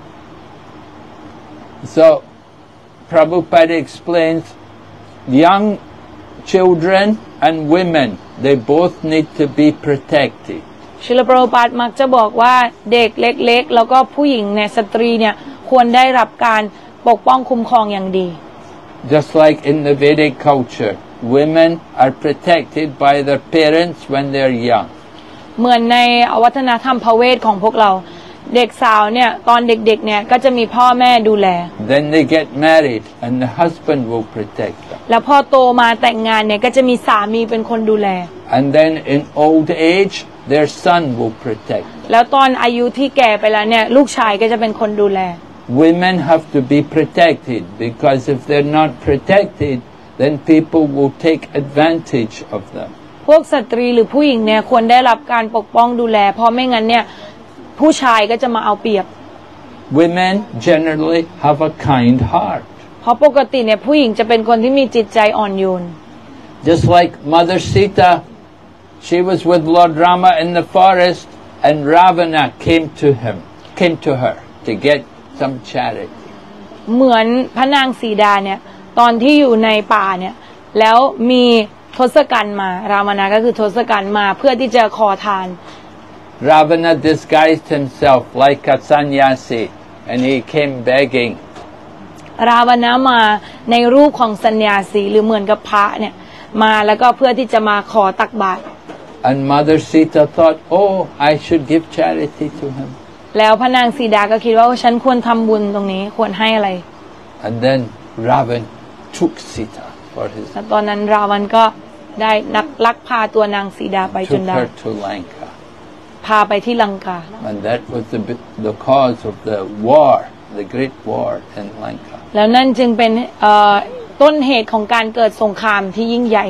So Prabhupada explains young children and women, they both need to be protected. ศิลปโรปาตมักจะบอกว่าเด็กเล็กๆแล้วก็ผู้หญิงเนี่ยสตรีเนี่ยควรได้รับการปกป้องคุ้มครองอย่างดี Just like in the Vedic culture, women are protected by their parents when they're young. เหมือนในวัฒนธรรมพเวทของพวกเราเด็กสาวเนี่ยตอนเด็กๆเนี่ยก็จะมีพ่อแม่ดูแล Then they get married and the husband will protect them. แล้วพอโตมาแต่งงานเนี่ยก็จะมีสามีเป็นคนดูแล And then in old age, their son will protect them. แล้วตอนอายุที่แก่ไปแล้วเนี่ยลูกชายก็จะเป็นคนดูแล Women have to be protected because if they're not protected, then people will take advantage of them. พวกสตรีหรือผู้หญิงเนี่ยควรได้รับการปกป้องดูแลเพราะไม่งั้นเนี่ยผู้ชายก็จะมาเอาเปรียบ Women generally have a kind heart. เพราะปกติเนี่ยผู้หญิงจะเป็นคนที่มีจิตใจอ่อนโยน Just like Mother Sita, she was with Lord Rama in the forest and Ravana came to her to get some charity. เหมือนพระนางสีดาเนี่ยตอนที่อยู่ในป่าเนี่ยแล้วมีทศกัณฐ์มารามนาก็คือทศกัณฐ์มาเพื่อที่จะขอทาน Ravana disguised himself like a sannyasi and he came begging. ราวณะมาในรูปของสัญญาสีหรือเหมือนกับพระเนี่ยมาแล้วก็เพื่อที่จะมาขอตักบาตร And Mother Sita thought, oh, I should give charity to him. แล้วพระนางสีดาก็คิดว่าฉันควรทำบุญตรงนี้ควรให้อะไร And then Ravan took Sita for his ตอนนั้นราวันก็ได้ลักพาตัวนางสีดาไปจน took ได้ her to Lanka. พาไปที่ลังกา And that was the cause of the war, the great war in Lanka. แล้วนั่นจึงเป็นต้นเหตุของการเกิดสงครามที่ยิ่งใหญ่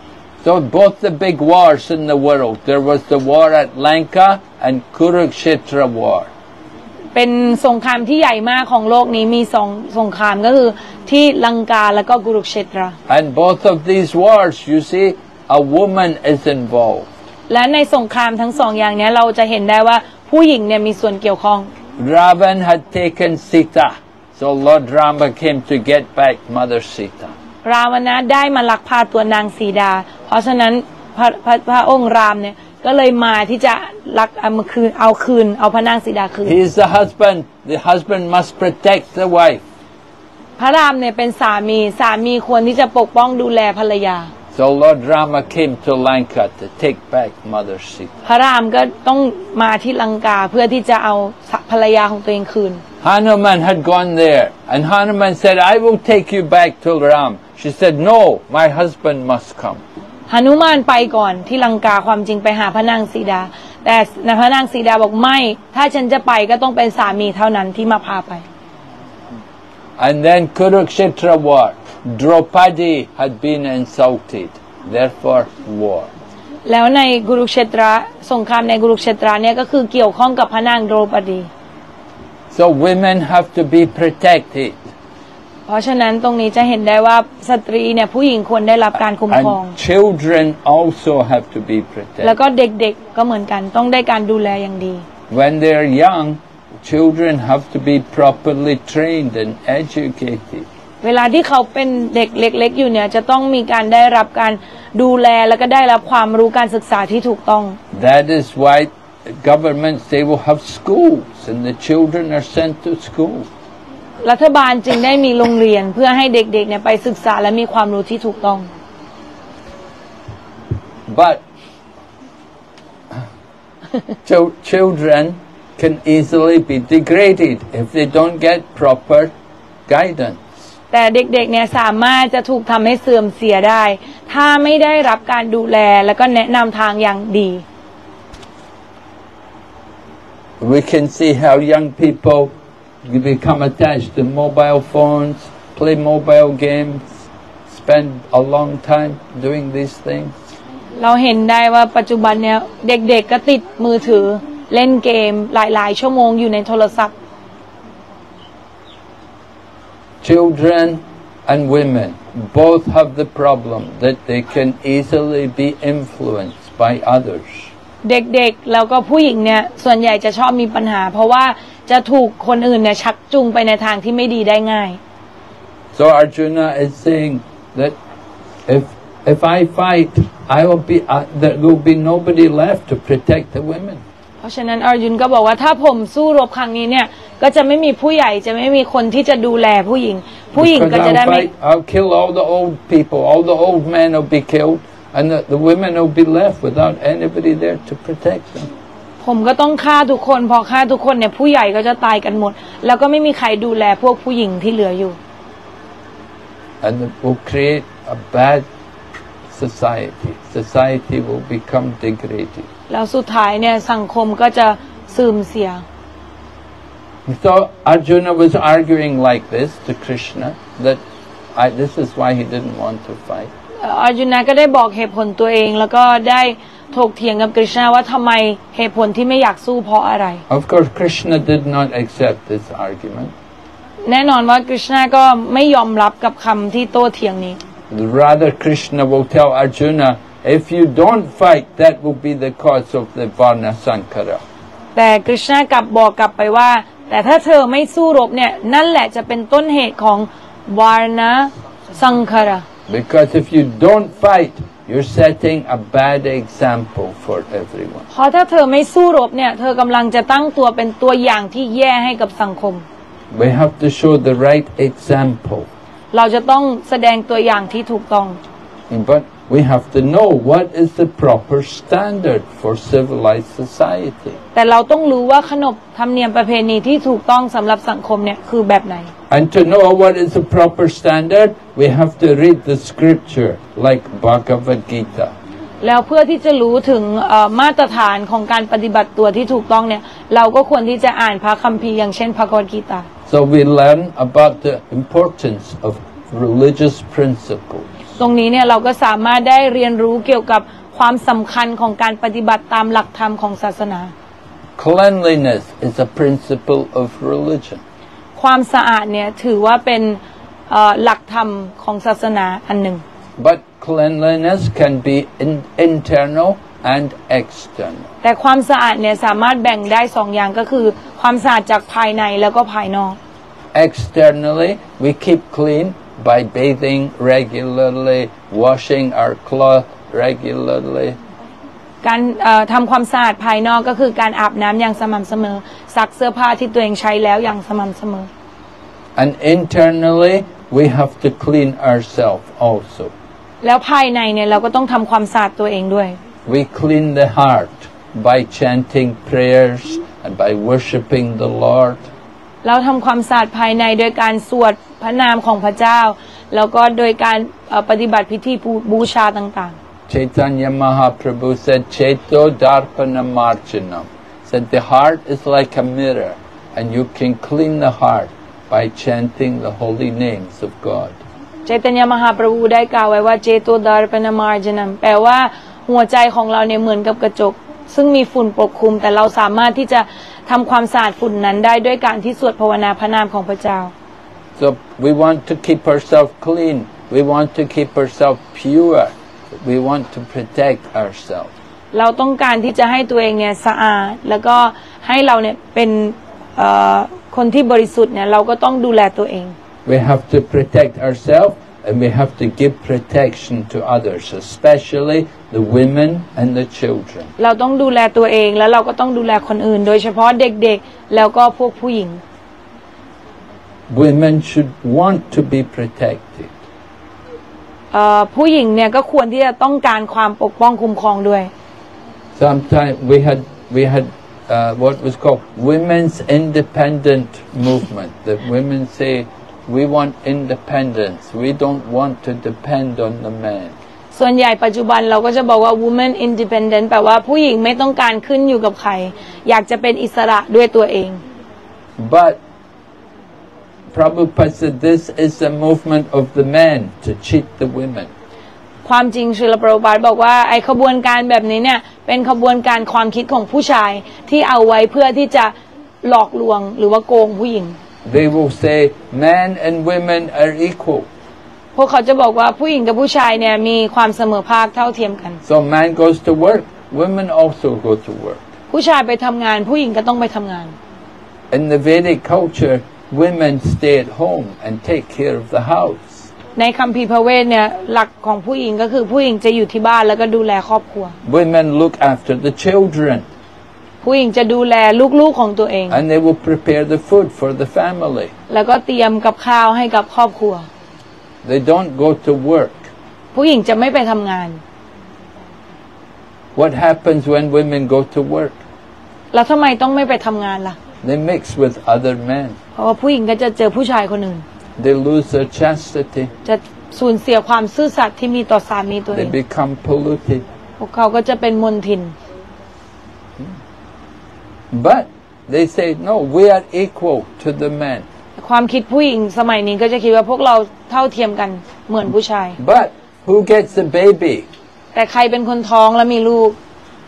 So both the big wars in the world, there was the war at Lanka and Kurukshetra war. เป็นสงครามที่ใหญ่มากของโลกนี้มีสงครามก็คือที่ลังกาแล้วก็กุรุกเชตรา And both of these wars, you see, a woman is involved. และในสงครามทั้งสองอย่างนี้เราจะเห็นได้ว่าผู้หญิงเนี่ยมีส่วนเกี่ยวข้อง Ravan had taken Sita, so Lord Rama came to get back Mother Sita. ราวณะได้มาลักพาตัวนางสีดาเพราะฉะนั้นพระองค์รามเนี่ยก็เลยมาที่จะลักเอาพระนางสีดาคืน He is the husband must protect the wife. พระรามเนี่ยเป็นสามีควรที่จะปกป้องดูแลภรรยา So Lord Rama came to Lanka to take back Mother Sita. พระรามก็ต้องมาที่ลังกาเพื่อที่จะเอาภรรยาของตัวเองคืน Hanuman had gone there, and Hanuman said, I will take you back to Ram. She said, no, my husband must come. หนุมานไปก่อนที่ลังกาความจริงไปหาพระนางสีดาแต่พระนางสีดาบอกไม่ถ้าฉันจะไปก็ต้องเป็นสามีเท่านั้นที่มาพาไป And then Kurukshetra war. Draupadi had been insulted, therefore war. แล้วในกุรุกเชตราสงครามในกุรุกเชตราเนี่ยก็คือเกี่ยวข้องกับพระนางโดรปดี So women have to be protected. เพราะฉะนั้นตรงนี้จะเห็นได้ว่าสตรีเนี่ยผู้หญิงควรได้รับการคุ้มครอง And children also have to be protected. แล้วก็เด็กๆก็เหมือนกันต้องได้การดูแลอย่างดี When they're young, children have to be properly trained and educated. เวลาที่เขาเป็นเด็กเล็กๆอยู่เนี่ยจะต้องมีการได้รับการดูแลแล้วก็ได้รับความรู้การศึกษาที่ถูกต้อง That is why governments, they will have schools and the children are sent to school. รัฐบาลจึงได้มีโรงเรียนเพื่อให้เด็กๆเนี่ยไปศึกษาและมีความรู้ที่ถูกต้อง But children can easily be degraded if they don't get proper guidance. แต่เด็กๆเนี่ยสามารถจะถูกทำให้เสื่อมเสียได้ถ้าไม่ได้รับการดูแลแล้วก็แนะนำทางอย่างดี We can see how young people become attached to mobile phones, play mobile games, spend a long time doing these things. เราเห็นได้ว่าปัจจุบันเนี่ยเด็กๆก็ติดมือถือเล่นเกมหลายๆชั่วโมงอยู่ในโทรศัพท์ Children and women both have the problem that they can easily be influenced by others. เด็กๆแล้วก็ผู้หญิงเนี่ยส่วนใหญ่จะชอบมีปัญหาเพราะว่าจะถูกคนอื่นเนี่ยชักจูงไปในทางที่ไม่ดีได้ง่าย So Arjuna is saying that if I fight, there will be nobody left to protect the women. เพราะฉะนั้นอรยุนก็บอกว่าถ้าผมสู้รบครั้งนี้เนี่ยก็จะไม่มีผู้ใหญ่จะไม่มีคนที่จะดูแลผู้หญิงก็จะได้ไม่ I'll kill all the old people, all the old men will be killed, and the women will be left without anybody there to protect them. ผมก็ต้องฆ่าทุกคนพอฆ่าทุกคนเนี่ยผู้ใหญ่ก็จะตายกันหมดแล้วก็ไม่มีใครดูแลพวกผู้หญิงที่เหลืออยู่ And it will create a bad society. Society will become degraded. แล้วสุดท้ายเนี่ยสังคมก็จะเสื่อมเสีย So Arjuna was arguing like this to Krishna that this is why he didn't want to fight. อรยุนก็ได้บอกเหตุผลตัวเองแล้วก็ได้ถกเถียงกับกฤษณะว่าทำไมเหตุผลที่ไม่อยากสู้เพราะอะไร Of course, Krishna did not accept this argument. แน่นอนว่ากฤษณะก็ไม่ยอมรับกับคำที่โต้เถียงนี้ Rather, Krishna will tell Arjuna, if you don't fight, that will be the cause of the Varna Sankara. แต่กฤษณะกลับบอกกลับไปว่าแต่ถ้าเธอไม่สู้รบเนี่ยนั่นแหละจะเป็นต้นเหตุของวานะสังคาระ Because if you don't fight, you're setting a bad example for everyone. เพราะถ้าเธอไม่สู้รบเนี่ยเธอกำลังจะตั้งตัวเป็นตัวอย่างที่แย่ให้กับสังคม We have to show the right example. เราจะต้องแสดงตัวอย่างที่ถูกต้อง But we have to know what is the proper standard for civilized society. แต่เราต้องรู้ว่าขนบธรรมเนียมประเพณีที่ถูกต้องสำหรับสังคมเนี่ยคือแบบไหน And to know what is the proper standard, we have to read the scripture like Bhagavad Gita. แล้วเพื่อที่จะรู้ถึงมาตรฐานของการปฏิบัติตัวที่ถูกต้องเนี่ยเราก็ควรที่จะอ่านพระคัมภีร์อย่างเช่นพระคัมภีร์ So we learn about the importance of religious principles. ตรงนี้เนี่ยเราก็สามารถได้เรียนรู้เกี่ยวกับความสำคัญของการปฏิบัติตามหลักธรรมของศาสนา Cleanliness is a principle of religion. ความสะอาดเนี่ยถือว่าเป็นหลักธรรมของศาสนาอันหนึ่ง But cleanliness can be internal and external. แต่ความสะอาดเนี่ยสามารถแบ่งได้สองอย่างก็คือความสะอาดจากภายในแล้วก็ภายนอก Externally, we keep clean by bathing regularly, washing our clothes regularly. การทำความสะอาดภายนอกก็คือการอาบน้ำอย่างสม่ำเสมอซักเสื้อผ้าที่ตัวเองใช้แล้วอย่างสม่ำเสมอ And internally, we have to clean ourselves also. แล้วภายในเนี่ยเราก็ต้องทำความสะอาดตัวเองด้วย We clean the heart by chanting prayers and by worshiping the Lord. เราทำความสะอาดภายในโดยการสวดพระนามของพระเจ้าแล้วก็โดยการปฏิบัติพิธีบูชาต่างๆ Chaitanya Mahaprabhu said, Cheto Darpana Marjanam. Said the heart is like a mirror and you can clean the heart by chanting the holy names of God. เจตญามหาประภูได้กล่าวไว้ว่าเจโตดารปนมารจนัมแปลว่าหัวใจของเราเนี่ยเหมือนกับกระจกซึ่งมีฝุ่นปกคลุมแต่เราสามารถที่จะทำความสะอาดฝุ่นนั้นได้ด้วยการที่สวดภาวนาพระนามของพระเจ้า So we want to keep ourselves clean. We want to keep ourselves pure. We want to protect ourselves. เราต้องการที่จะให้ตัวเองเนี่ยสะอาดแล้วก็ให้เราเนี่ยเป็นคนที่บริสุทธิ์เนี่ยเราก็ต้องดูแลตัวเอง We have to protect ourselves and we have to give protection to others, especially the women and the children. เราต้องดูแลตัวเองแล้วเราก็ต้องดูแลคนอื่นโดยเฉพาะเด็กๆแล้วก็พวกผู้หญิง Women should want to be protected. ผู้หญิงเนี่ยก็ควรที่จะต้องการความปกป้องคุ้มครองด้วย Sometimes we had what was called women's independent movement. The women say, we want independence. We don't want to depend on the man. ส่วนใหญ่ปัจจุบันเราก็จะบอกว่า woman independent แปลว่าผู้หญิงไม่ต้องการขึ้นอยู่กับใครอยากจะเป็นอิสระด้วยตัวเอง But Prabhupada said this is the movement of the men to cheat the women. ความจริงศิลปโรบาทบอกว่าไอ้ขบวนการแบบนี้เนี่ยเป็นขบวนการความคิดของผู้ชายที่เอาไว้เพื่อที่จะหลอกลวงหรือว่าโกงผู้หญิง They will say men and women are equal. พวกเขาจะบอกว่าผู้หญิงกับผู้ชายเนี่ยมีความเสมอภาคเท่าเทียมกัน So man goes to work, women also go to work. ผู้ชายไปทำงานผู้หญิงก็ต้องไปทำงาน In the Vedic culture, women stay at home and take care of the house. ในคัมภีร์พระเวทเนี่ยหลักของผู้หญิงก็คือผู้หญิงจะอยู่ที่บ้านแล้วก็ดูแลครอบครัว Women look after the children. ผู้หญิงจะดูแลลูกๆของตัวเอง And they will prepare the food for the family. แล้วก็เตรียมกับข้าวให้กับครอบครัว They don't go to work. ผู้หญิงจะไม่ไปทำงาน What happens when women go to work? แล้วทำไมต้องไม่ไปทำงานล่ะ They mix with other men. เพราะว่าผู้หญิงก็จะเจอผู้ชายคนอื่น They lose their chastity. จะสูญเสียความซื่อสัตย์ที่มีต่อสามีตัวเอ They ง become polluted. พวกเขาก็จะเป็นมลทิน But they say, no, we are equal to the men. ความคิดผู้หญิงสมัยนี้ก็จะคิดว่าพวกเราเท่าเทียมกันเหมือนผู้ชาย But who gets the baby? แต่ใครเป็นคนท้องแล้วมีลูก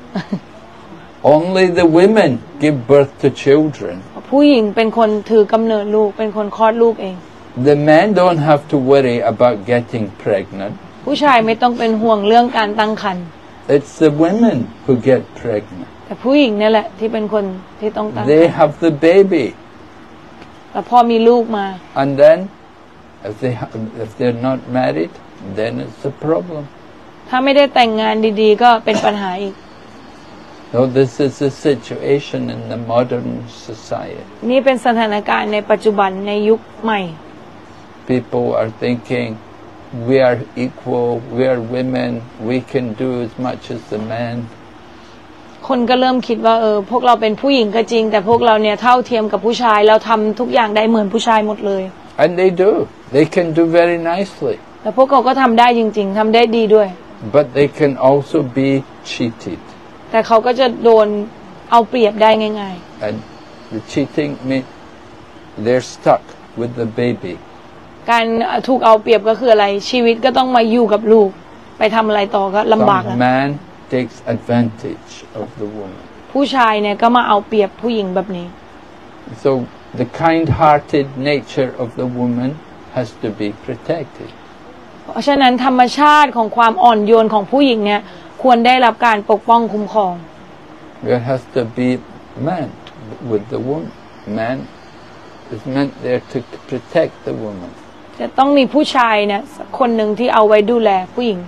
Only the women give birth to children. ผู้หญิงเป็นคนถือกำเนิดลูกเป็นคนคลอดลูกเอง The men don't have to worry about getting pregnant. ผู้ชายไม่ต้องเป็นห่วงเรื่องการตั้งครรภ์ It's the women who get pregnant. แต่ผู้หญิงนี่แหละที่เป็นคนที่ต้องตั้งครร They ภ์ have the baby. แล้วพอมีลูกมา And then, if they're not married, then it's a problem. ถ้าไม่ได้แต่งงานดีๆก็เป็นปัญหาอีก So this is the situation in the modern society. นี่เป็นสถานการณ์ในปัจจุบันในยุคใหม่ People are thinking, we are equal, we are women, we can do as much as the men. คนก็เริ่มคิดว่าพวกเราเป็นผู้หญิงก็จริงแต่พวกเราเนี่ยเท่าเทียมกับผู้ชายเราทำทุกอย่างได้เหมือนผู้ชายหมดเลย And they do. They can do very nicely. แต่พวกเขาก็ทำได้จริงๆทำได้ดีด้วย But they can also be cheated. แต่เขาก็จะโดนเอาเปรียบได้ง่าย And the cheating means they're stuck with the baby. ๆการถูกเอาเปรียบก็คืออะไรชีวิตก็ต้องมาอยู่กับลูกไปทำอะไรต่อก็ลำบากแล้ว Some man takes advantage of the woman. ผู้ชายเนี่ยก็มาเอาเปรียบผู้หญิงแบบนี้ So the kind-hearted nature of the woman has to be protected. เพราะฉะนั้นธรรมชาติของความอ่อนโยนของผู้หญิงเนี่ยควรได้รับการปกป้องคุ้มครอง There has to be man with the woman. Man is meant there to protect the woman. จะต้องมีผู้ชายเนี่ยสักคนหนึ่งที่เอาไว้ดูแลผู้หญิง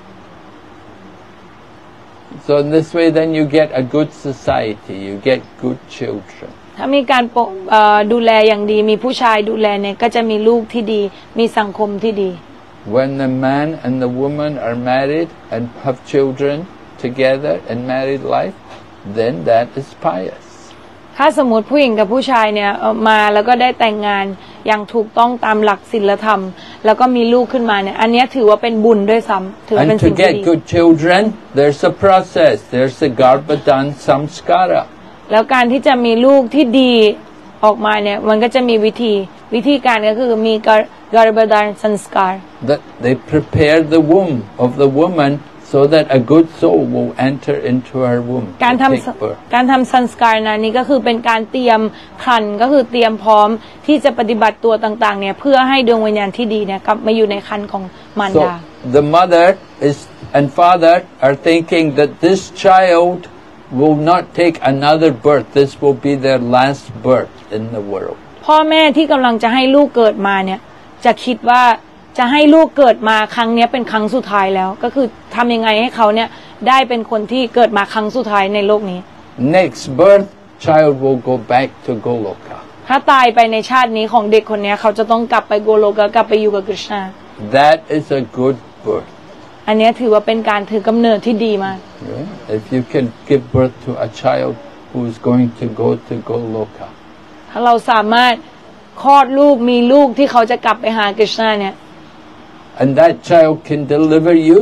So in this way then you get a good society, you get good children. ถ้ามีการดูแลอย่างดีมีผู้ชายดูแลเนี่ยก็จะมีลูกที่ดีมีสังคมที่ดี When the man and the woman are married and have children together in married life, then that is pious. ถ้าสมมติผู้หญิงกับผู้ชายเนี่ยมาแล้วก็ได้แต่งงานอย่างถูกต้องตามหลักศีลธรรมแล้วก็มีลูกขึ้นมาเนี่ยอันนี้ถือว่าเป็นบุญด้วยซ้ำถือว่าเป็น And to สิ่งที่ get ดี good children, there's a process. There's a Garbhadan samskara. แล้วการที่จะมีลูกที่ดีออกมาเนี่ยมันก็จะมีวิธีการก็คือมีGarbhadan sanskar That they prepare the womb of the woman so that a good soul will enter into her womb. การ to ท take birth. ำการทำ sanskar นะนี่ก็คือเป็นการเตรียมครรภ์ก็คือเตรียมพร้อมที่จะปฏิบัติตัวต่างๆเนี่ยเพื่อให้ดวงวิญญาณที่ดีเนี่ยกลับมาอยู่ในครรภ์ของมารดา So the mother and father are thinking that this child will not take another birth. This will be their last birth in the world. พ่อแม่ที่กำลังจะให้ลูกเกิดมาเนี่ยจะคิดว่าจะให้ลูกเกิดมาครั้งนี้เป็นครั้งสุดท้ายแล้วก็คือทำยังไงให้เขาเนี่ยได้เป็นคนที่เกิดมาครั้งสุดท้ายในโลกนี้ Next birth, child will go back to Goloka. ถ้าตายไปในชาตินี้ของเด็กคนนี้เขาจะต้องกลับไปโกโลกะกลับไปอยู่กับกฤษณา That is a good birth. อันนี้ถือว่าเป็นการถือกำเนิดที่ดีมาก Yeah? If you can give birth to a child who is going to go to Goloka. ถ้าเราสามารถคลอดลูกมีลูกที่เขาจะกลับไปหากฤษณาเนี่ย And that child can deliver you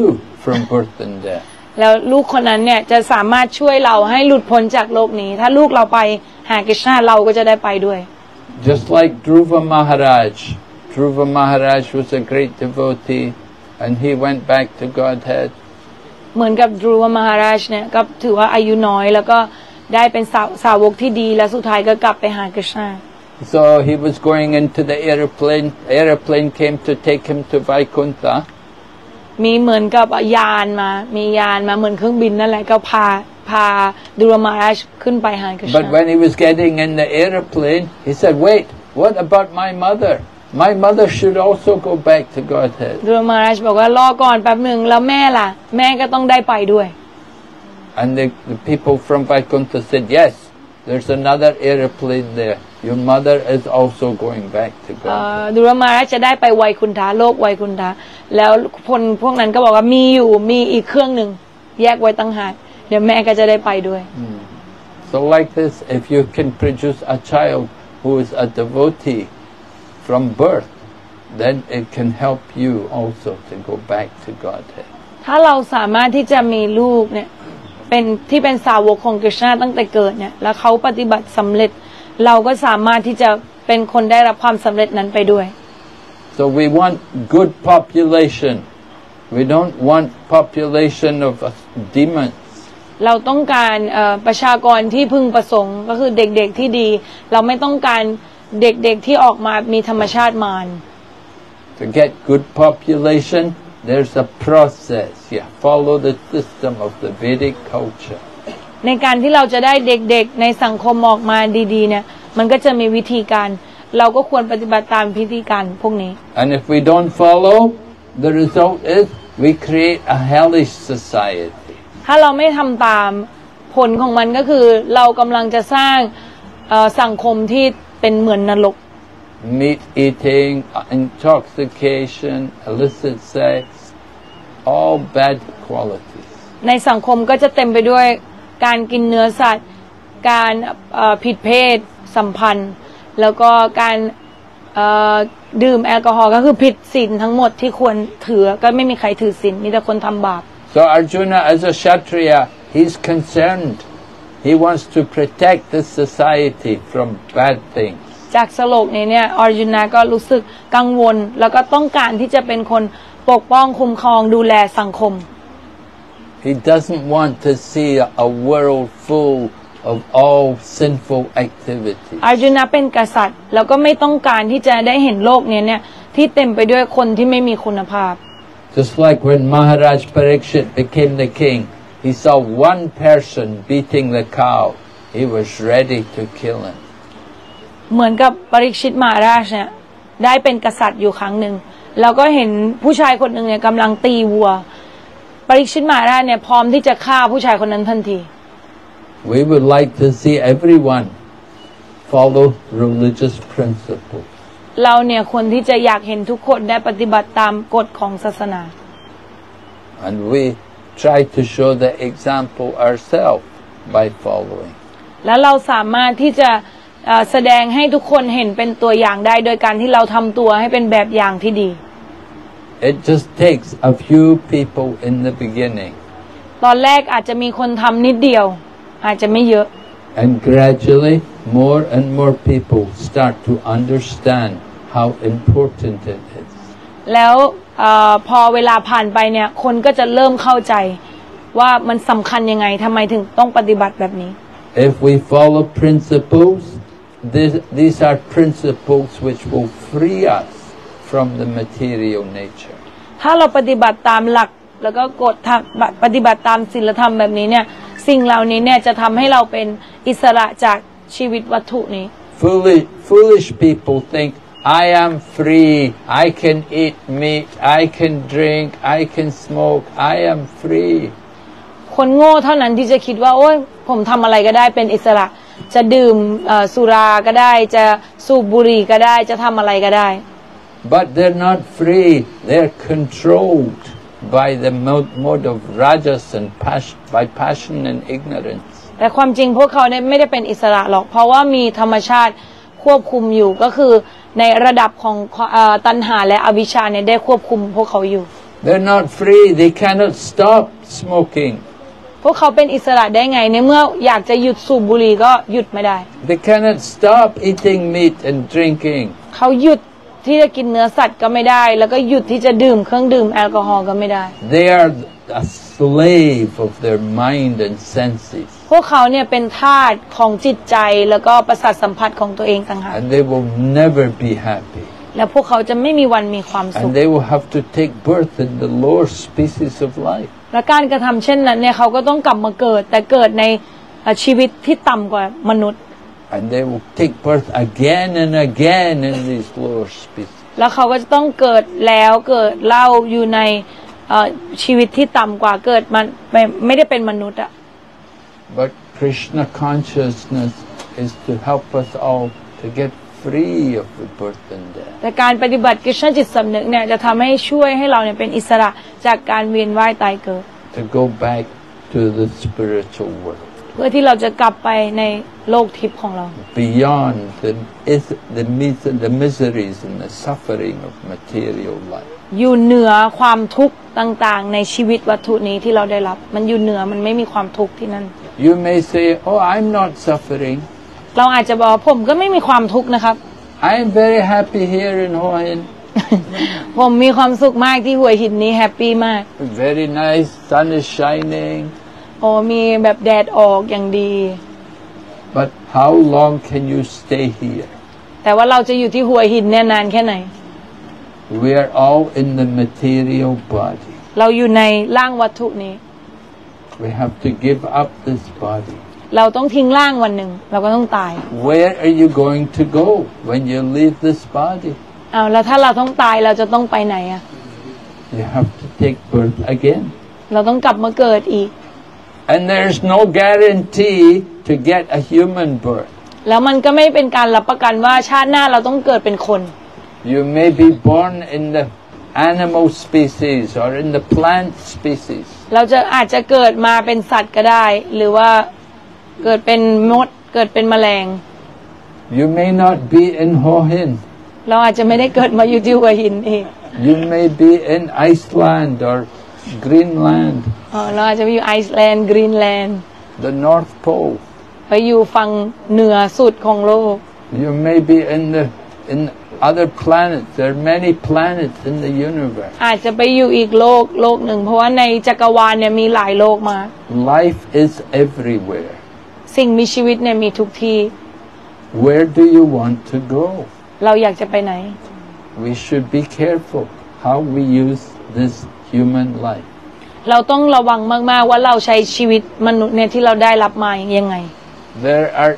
from birth and death. แล้วลูกคนนั้นเนี่ยจะสามารถช่วยเราให้หลุดพ้นจากโลกนี้ถ้าลูกเราไปหาคริชนาเราก็จะได้ไปด้วย Just like Dhruva Maharaj. Dhruva Maharaj was a great devotee and he went back to Godhead. เหมือนกับดรูวมหาราชเนี่ยก็ถือว่าอายุน้อยแล้วก็ได้เป็นสาวกที่ดีและสุดท้ายก็กลับไปหาคริชนา So he was going into the airplane. Airplane came to take him to Vaikuntha. มีเหมือนกับยานมาเหมือนเครื่องบินนั่นแหละก็พาดรูวมหาราชขึ้นไปหาคริชนา But when he was getting in the airplane, he said, "Wait, what about my mother? My mother should also go back to Godhead." ดรูวมหาราชบอกว่ารอก่อนแป๊บหนึ่งแล้วแม่ล่ะแม่ก็ต้องได้ไปด้วย And the people from Vaikuntha said, "Yes, there's another airplane there. Your mother is also going back to Godhead." ดรูวมหาราชจะได้ไปไวคุนทาโลกไวคุนทาแล้วคนพวกนั้นก็บอกว่ามีอีกเครื่องหนึ่งแยกไว้ตั้งหากเดี๋ยวแม่ก็จะได้ไปด้วย So like this, if you can produce a child who is a devotee from birth, then it can help you also to go back to Godhead. ถ้าเราสามารถที่จะมีลูกเนี่ยเป็นสาวกของคริชนาตั้งแต่เกิดเนี่ยแล้วเขาปฏิบัติสำเร็จเราก็สามารถที่จะเป็นคนได้รับความสำเร็จนั้นไปด้วย So we want good population. We don't want population of demons. เราต้องการประชากรที่พึงประสงค์ก็คือเด็กๆที่ดีเราไม่ต้องการเด็กๆที่ออกมามีธรรมชาติมาร To get good population, there's a process. You follow the system of the Vedic culture. ในการที่เราจะได้เด็กๆในสังคมออกมาดีๆเนี่ยมันก็จะมีวิธีการเราก็ควรปฏิบัติตามพิธีการพวกนี้ And if we don't follow, the result is we create a hellish society. ถ้าเราไม่ทำตามผลของมันก็คือเรากำลังจะสร้างสังคมที่เป็นเหมือนนรก Meat eating, intoxication, illicit sex, all bad qualities. ในสังคมก็จะเต็มไปด้วยการกินเนื้อสัตว์การผิดเพศสัมพันธ์แล้วก็การดื่มแอลกอฮอล์ก็คือผิดศีลทั้งหมดที่ควรถือก็ไม่มีใครถือศีลมีแต่คนทำบาป So Arjuna, as a Kshatriya, he's concerned. He wants to protect the society from bad things. จากสโลกนี้เนี่ยอรจุนาก็รู้สึกกังวลแล้วก็ต้องการที่จะเป็นคนปกป้องคุ้มครองดูแลสังคม He doesn't want to see a world full of all sinful activities. อรจุนาเป็นกษัตริย์แล้วก็ไม่ต้องการที่จะได้เห็นโลกนี้เนี่ยที่เต็มไปด้วยคนที่ไม่มีคุณภาพ Just like when Maharaj Parikshit became the king, he saw one person beating the cow. He was ready to kill him. เหมือนกับปริกชิตมหาราชเนี่ยได้เป็นกษัตริย์อยู่ครั้งหนึ่งแล้วก็เห็นผู้ชายคนหนึ่งเนี่ยกำลังตีวัวปริกชิตมหาราชเนี่ยพร้อมที่จะฆ่าผู้ชายคนนั้นทันที We would like to see everyone follow religious principles. เราเนี่ยควรที่จะอยากเห็นทุกคนได้ปฏิบัติตามกฎของศาสนา And we try to show the example ourselves by following. แล้วเราสามารถที่จะแสดงให้ทุกคนเห็นเป็นตัวอย่างได้โดยการที่เราทำตัวให้เป็นแบบอย่างที่ดี It just takes a few people in the beginning. ตอนแรกอาจจะมีคนทำนิดเดียวอาจจะไม่เยอะ And gradually more and more people start to understand how important it is. แล้วพอเวลาผ่านไปเนี่ยคนก็จะเริ่มเข้าใจว่ามันสำคัญยังไงทำไมถึงต้องปฏิบัติแบบนี้ If we follow principles, these are principles which will free us from the material nature. ถ้าเราปฏิบัติตามหลักแล้วก็กฎปฏิบัติตามศีลธรรมแบบนี้เนี่ยสิ่งเหล่านี้เนี่ยจะทำให้เราเป็นอิสระจากชีวิตวัตถุนี้ Foolish people think, I am free, I can eat meat, I can drink, I can smoke, I am free. คนโง่เท่านั้นที่จะคิดว่าโอ๊ยผมทำอะไรก็ได้เป็นอิสระจะดื่มสุราก็ได้จะสูบบุหรี่ก็ได้จะทำอะไรก็ได้ But they're not free, they're controlled by the mode of rajas and by passion and ignorance. แต่ความจริงพวกเขาเนี่ยไม่ได้เป็นอิสระหรอกเพราะว่ามีธรรมชาติควบคุมอยู่ก็คือในระดับของตัณหาและอวิชชาเนี่ยได้ควบคุมพวกเขาอยู่ They're not free. They cannot stop smoking. พวกเขาเป็นอิสระได้ไงในเมื่ออยากจะหยุดสูบบุหรี่ก็หยุดไม่ได้ They cannot stop eating meat and drinking. เขาหยุดที่จะกินเนื้อสัตว์ก็ไม่ได้แล้วก็หยุดที่จะดื่มเครื่องดื่มแอลกอฮอล์ก็ไม่ได้ They are a slave of their mind and senses. พวกเขาเนี่ยเป็นทาสของจิตใจแล้วก็ประสาทสัมผัสของตัวเองต่างหาก And they will never be happy. และพวกเขาจะไม่มีวันมีความสุข And they will have to take birth in the lower species of life. และการกระทำเช่นนั้นเนี่ยเขาก็ต้องกลับมาเกิดแต่เกิดในชีวิตที่ต่ำกว่ามนุษย์ And they will take birth again and again in these lower species. แล้วเขาก็จะต้องเกิดแล้วเกิดเล่าอยู่ในชีวิตที่ต่ำกว่าเกิดมันไม่ได้เป็นมนุษย์อะ But Krishna consciousness is to help us all to get free of the birth and death. แต่การปฏิบัติกฤษณจิตสำนึกเนี่ยจะทำให้ช่วยให้เราเนี่ยเป็นอิสระจากการเวียนว่ายตายเกิด To go back to the spiritual world. เพื่อที่เราจะกลับไปในโลกทิพย์ของเรา Beyond the miseries and the suffering of material life. อยู่เหนือความทุกข์ต่างๆในชีวิตวัตถุนี้ที่เราได้รับมันอยู่เหนือมันไม่มีความทุกข์ที่นั่น You may say, "Oh, I'm not suffering. เราอาจจะบอกผมก็ไม่มีความทุกข์นะครับ I am very happy here in Hua Hin. ผมมีความสุขมากที่หัวหินนี้แฮปปี้มาก Very nice, sun is shining. โอ้มีแบบแดดออกอย่างดี But how long can you stay here? แต่ว่าเราจะอยู่ที่หัวหินเนี่ยนานแค่ไหน We are all in the material body. เราอยู่ในร่างวัตถุนี้ We have to give up this body. เราต้องทิ้งร่างวันหนึ่งเราก็ต้องตาย Where are you going to go when you leave this body? เอาแล้วถ้าเราต้องตายเราจะต้องไปไหนอะ You have to take birth again. เราต้องกลับมาเกิดอีก And there's no guarantee to get a human birth. แล้วมันก็ไม่เป็นการรับประกันว่าชาติหน้าเราต้องเกิดเป็นคน You may be born in the animal species or in the plant species. เราอาจจะเกิดมาเป็นสัตว์ก็ได้ หรือว่าเกิดเป็นมดเกิดเป็นแมลง You may not be in Hua Hin. เราอาจจะไม่ได้เกิดมาอยู่ที่หัวหินเอง You may be in Iceland or Greenland, เราอาจจะไปอยู่ไอซ์แลนด์กรีนแลนด์ the North Pole. ไปอยู่ฝั่งเหนือสุดของโลก You may be in other planets. There are many planets in the universe. อาจจะไปอยู่อีกโลกหนึ่งเพราะว่าในจักรวาลเนี่ยมีหลายโลกมาก Life is everywhere. สิ่งมีชีวิตเนี่ยมีทุกที่ Where do you want to go? เราอยากจะไปไหน We should be careful how we use this human life. เราต้องระวังมากๆว่าเราใช้ชีวิตมนุษย์เนี่ยที่เราได้รับมายังไง There are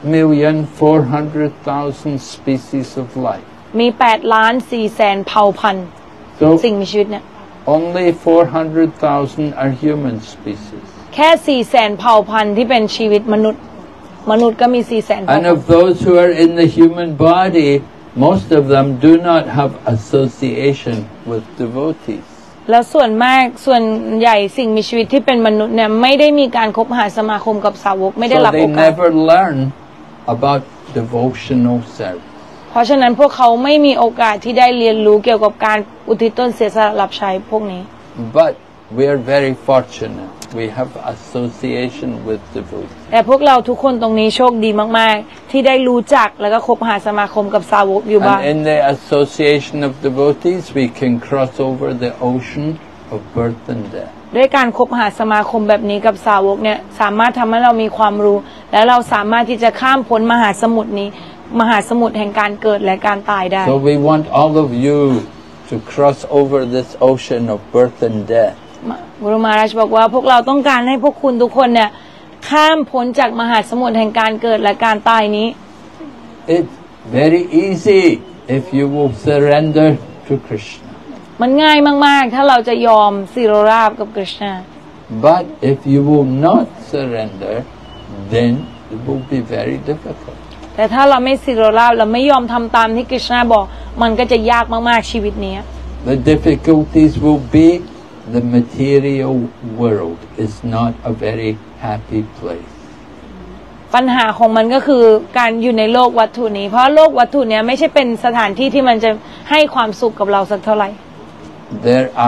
8,400,000 species of life. มี8,400,000 เผ่าพันธุ์ สิ่ง So มีชีวิตเนี่ย only 400,000 are human species. แค่ 400,000 เผ่าพันธุ์ที่เป็นชีวิตมนุษย์ก็มี 400,000 เผ่า And พัน of ธุ์ those who are in the human body, most of them do not have association with devotees. แล้วส่วนใหญ่สิ่งมีชีวิตที่เป็นมนุษย์เนี่ยไม่ได้มีการคบหาสมาคมกับสาวกไม่ได้ So รับ they โอกาส never learn about devotional service. เพราะฉะนั้นพวกเขาไม่มีโอกาสที่ได้เรียนรู้เกี่ยวกับการอุทิศตนเสียสละรับใช้พวกนี้ But we are very fortunate. We have association with devotees. แต่พวกเราทุกคนตรงนี้โชคดีมากๆที่ได้รู้จักแล้วก็คบหาสมาคมกับสาวกอยู่บ้าง And in the association of devotees, we can cross over the ocean of birth and death. ด้วยการคบหาสมาคมแบบนี้กับสาวกเนี่ยสามารถทำให้เรามีความรู้และเราสามารถที่จะข้ามพ้นมหาสมุทรนี้มหาสมุทรแห่งการเกิดและการตายได้ So we want all of you to cross over this ocean of birth and death. กุรุมาราชบอกว่าพวกเราต้องการให้พวกคุณทุกคนเนี่ยข้ามพ้นจากมหาสมุทรแห่งการเกิดและการตายนี้ It's very easy if you will surrender to Krishna. มันง่ายมากๆถ้าเราจะยอมสิโรราบกับกฤษณา But if you will not surrender, then it will be very difficult. แต่ถ้าเราไม่สิโรราบเราไม่ยอมทำตามที่กฤษณาบอกมันก็จะยากมากๆชีวิตนี้ The difficulties will be the material world is not a very happy place. ปัญหาของมันก็คือการอยู่ในโลกวัตถุนี้เพราะโลกวัตถุเนี้ยไม่ใช่เป็นสถานที่ที่มันจะให้ความสุขกับเราสักเท่าไหร่ There are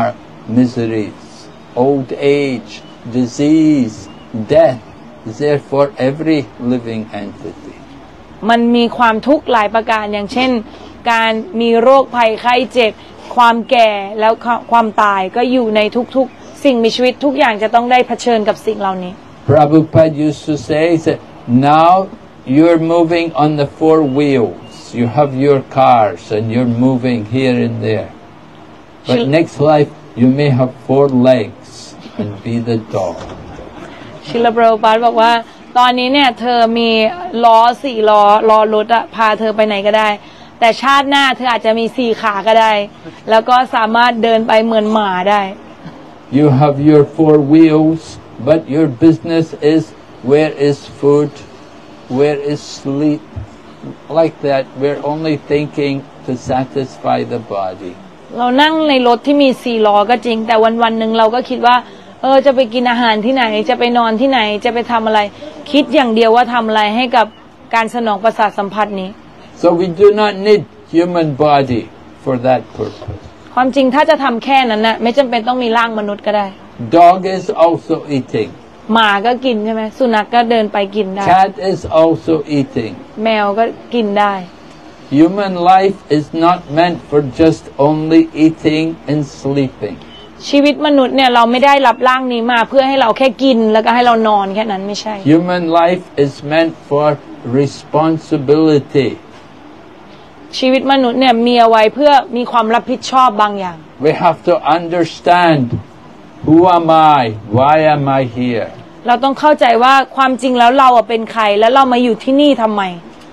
miseries. Old age, disease, death is there for every living entity. มันมีความทุกข์หลายประการอย่างเช่นการมีโรคภัยไข้เจ็บความแก่แล้วความตายก็อยู่ในทุกๆสิ่งมีชีวิตทุกอย่างจะต้องได้เผชิญกับสิ่งเหล่านี้ Prabhupada used to say that now you're moving on the four wheels. You have your cars and you're moving here and there. But next life you may have four legs and be the dog. ชิลปราปาบอกว่าตอนนี้เนี่ยเธอมีล้อ4ล้อรถอะพาเธอไปไหนก็ได้แต่ชาติหน้าเธออาจจะมี4ขาก็ได้แล้วก็สามารถเดินไปเหมือนหมาได้ You have your four wheels, but your business is where is food, where is sleep. Like that, we're only thinking to satisfy the body. เรานั่งในรถที่มี4ล้อก็จริงแต่วันๆนึงเราก็คิดว่าจะไปกินอาหารที่ไหนจะไปนอนที่ไหนจะไปทำอะไรคิดอย่างเดียวว่าทำอะไรให้กับการสนองประสาทสัมผัสนี้ So we do not need human body for that purpose. ความจริงถ้าจะทำแค่นั้นนะไม่จำเป็นต้องมีร่างมนุษย์ก็ได้ Dog is also eating. หมาก็กินใช่ไหมสุนัขก็เดินไปกินได้ Cat is also eating. แมวก็กินได้ Human life is not meant for just only eating and sleeping. ชีวิตมนุษย์เนี่ยเราไม่ได้รับร่างนี้มาเพื่อให้เราแค่กินแล้วก็ให้เรานอนแค่นั้นไม่ใช่ Human life is meant for responsibility. ชีวิตมนุษย์เนี่ยมีเอาไว้เพื่อมีความรับผิดชอบบางอย่าง We have to understand who am I, why am I here. เราต้องเข้าใจว่าความจริงแล้วเราเป็นใครแล้วเรามาอยู่ที่นี่ทำไม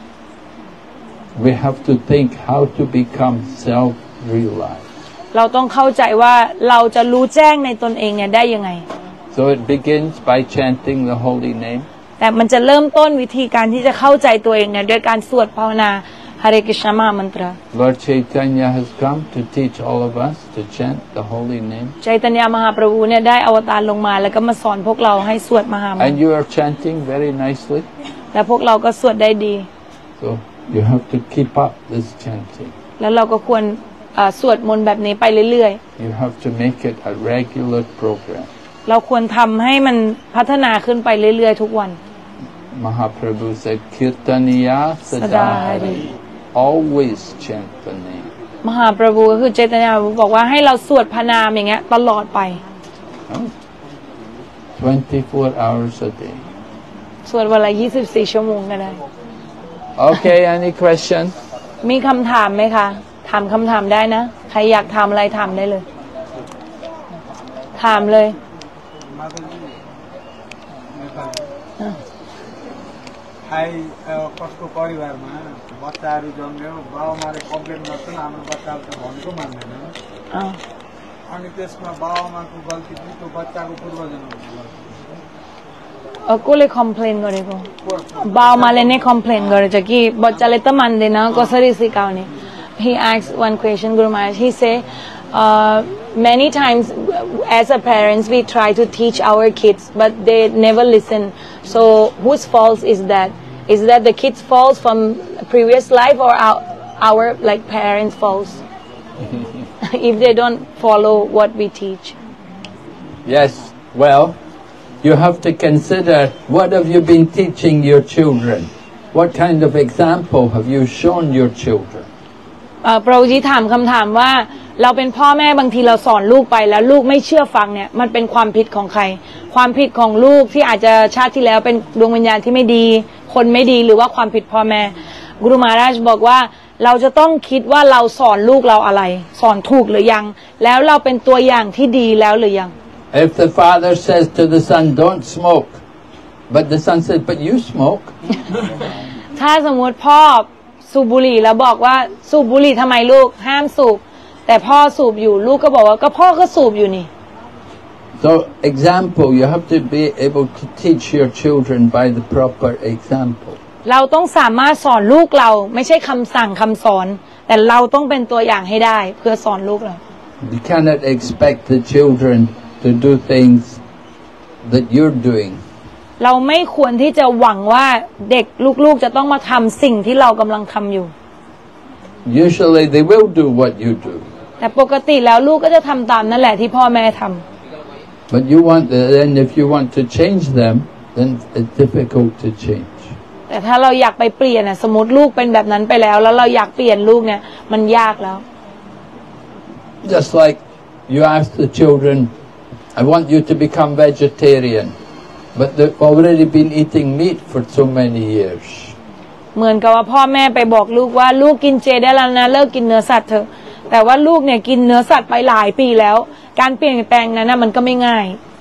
We have to think how to become self-realized. เราต้องเข้าใจว่าเราจะรู้แจ้งในตนเองเนี่ยได้ยังไง So it begins by chanting the holy name. แต่มันจะเริ่มต้นวิธีการที่จะเข้าใจตัวเองเนี่ยด้วยการสวดภาวนาHare Krishna Mahamantra. Lord Chaitanya has come to teach all of us to chant the holy name. ใจตัญญามหาประภูเนี่ยได้อวตารลงมาแล้วก็มาสอนพวกเราให้สวดมหามนต์ And you are chanting very nicely. และพวกเราก็สวดได้ดี So you have to keep up this chanting. แล้วเราก็ควรสวดมนต์แบบนี้ไปเรื่อย You have to make it a regular program. ๆเราควรทำให้มันพัฒนาขึ้นไปเรื่อยๆทุกวัน Mahaprabhu said, Kirtaniya Sadahari. Always chant the name. มหาประภูก็คือใจตัญญาบอกว่าให้เราสวดพระนามอย่างเงี้ยตลอดไป 24 hours a day. สวดวันละ24 ชั่วโมงก็ได้ Okay, any question? มีคำถามไหมคะถามคำถามได้นะใครอยากถามอะไรถามได้เลยถามเลย कस्तो परिवारमा बच्चाहरू जन्म्यो बाबुआमाले complain गर्छन् हाम्रो बच्चाहरू त भनेको मान्दैन अनि त्यसमा बाबुआमाको गल्ती पनि त्यो बच्चाको पूर्वजन्मको कोले कम्प्लेन गरेको बाबुआमाले नै कम्प्लेन गरेछ कि बच्चाले त मान्दैन कसरी सिकाउने he asked one question Guru Maharaj he say many times as a parents we try to teach our kids but they never listen so whose fault is that the kids fault from previous life or our like parents faults if they don't follow what we teach Yes, well, you have to consider what have you been teaching your children? What kind of example have you shown your children? พระอุจิถามคำถามว่าเราเป็นพ่อแม่บางทีเราสอนลูกไปแล้วลูกไม่เชื่อฟังเนี่ยมันเป็นความผิดของใครความผิดของลูกที่อาจจะชาติที่แล้วเป็นดวงวิญญาณที่ไม่ดีคนไม่ดีหรือว่าความผิดพ่อแม่กุรุมาราชบอกว่าเราจะต้องคิดว่าเราสอนลูกเราอะไรสอนถูกหรือยังแล้วเราเป็นตัวอย่างที่ดีแล้วหรือยัง If the father says to the son, don't smoke, but the son says, but you smoke. ถ้าสมมติพ่อสูบบุหรี่แล้วบอกว่าสูบบุหรี่ทำไมลูกห้ามสูบแต่พ่อสูบอยู่ลูกก็บอกว่าก็พ่อก็สูบอยู่นี่ So example, you have to be able to teach your children by the proper example. เราต้องสามารถสอนลูกเราไม่ใช่คำสั่งคำสอนแต่เราต้องเป็นตัวอย่างให้ได้เพื่อสอนลูกเรา You cannot expect the children to do things that you're doing. เราไม่ควรที่จะหวังว่าเด็กลูกๆจะต้องมาทำสิ่งที่เรากำลังทำอยู่ Usually they will do what you do. แต่ปกติแล้วลูกก็จะทำตามนั่นแหละที่พ่อแม่ทำ But you want, then if you want to change them, then it's difficult to change. แต่ถ้าเราอยากไปเปลี่ยนสมมติลูกเป็นแบบนั้นไปแล้วเราอยากเปลี่ยนลูกเนี่ยมันยากแล้ว Just like you ask the children, I want you to become vegetarian, but they've already been eating meat for so many years. เหมือนกับว่าพ่อแม่ไปบอกลูกว่าลูกกินเจได้แล้วนะเลิกกินเนื้อสัตว์เถอะแต่ว่าลูกเนี่ยกินเนื้อสัตว์ไปหลายปีแล้วการเปลี่ยนแปลงนั้นมันก็ไม่ง่าย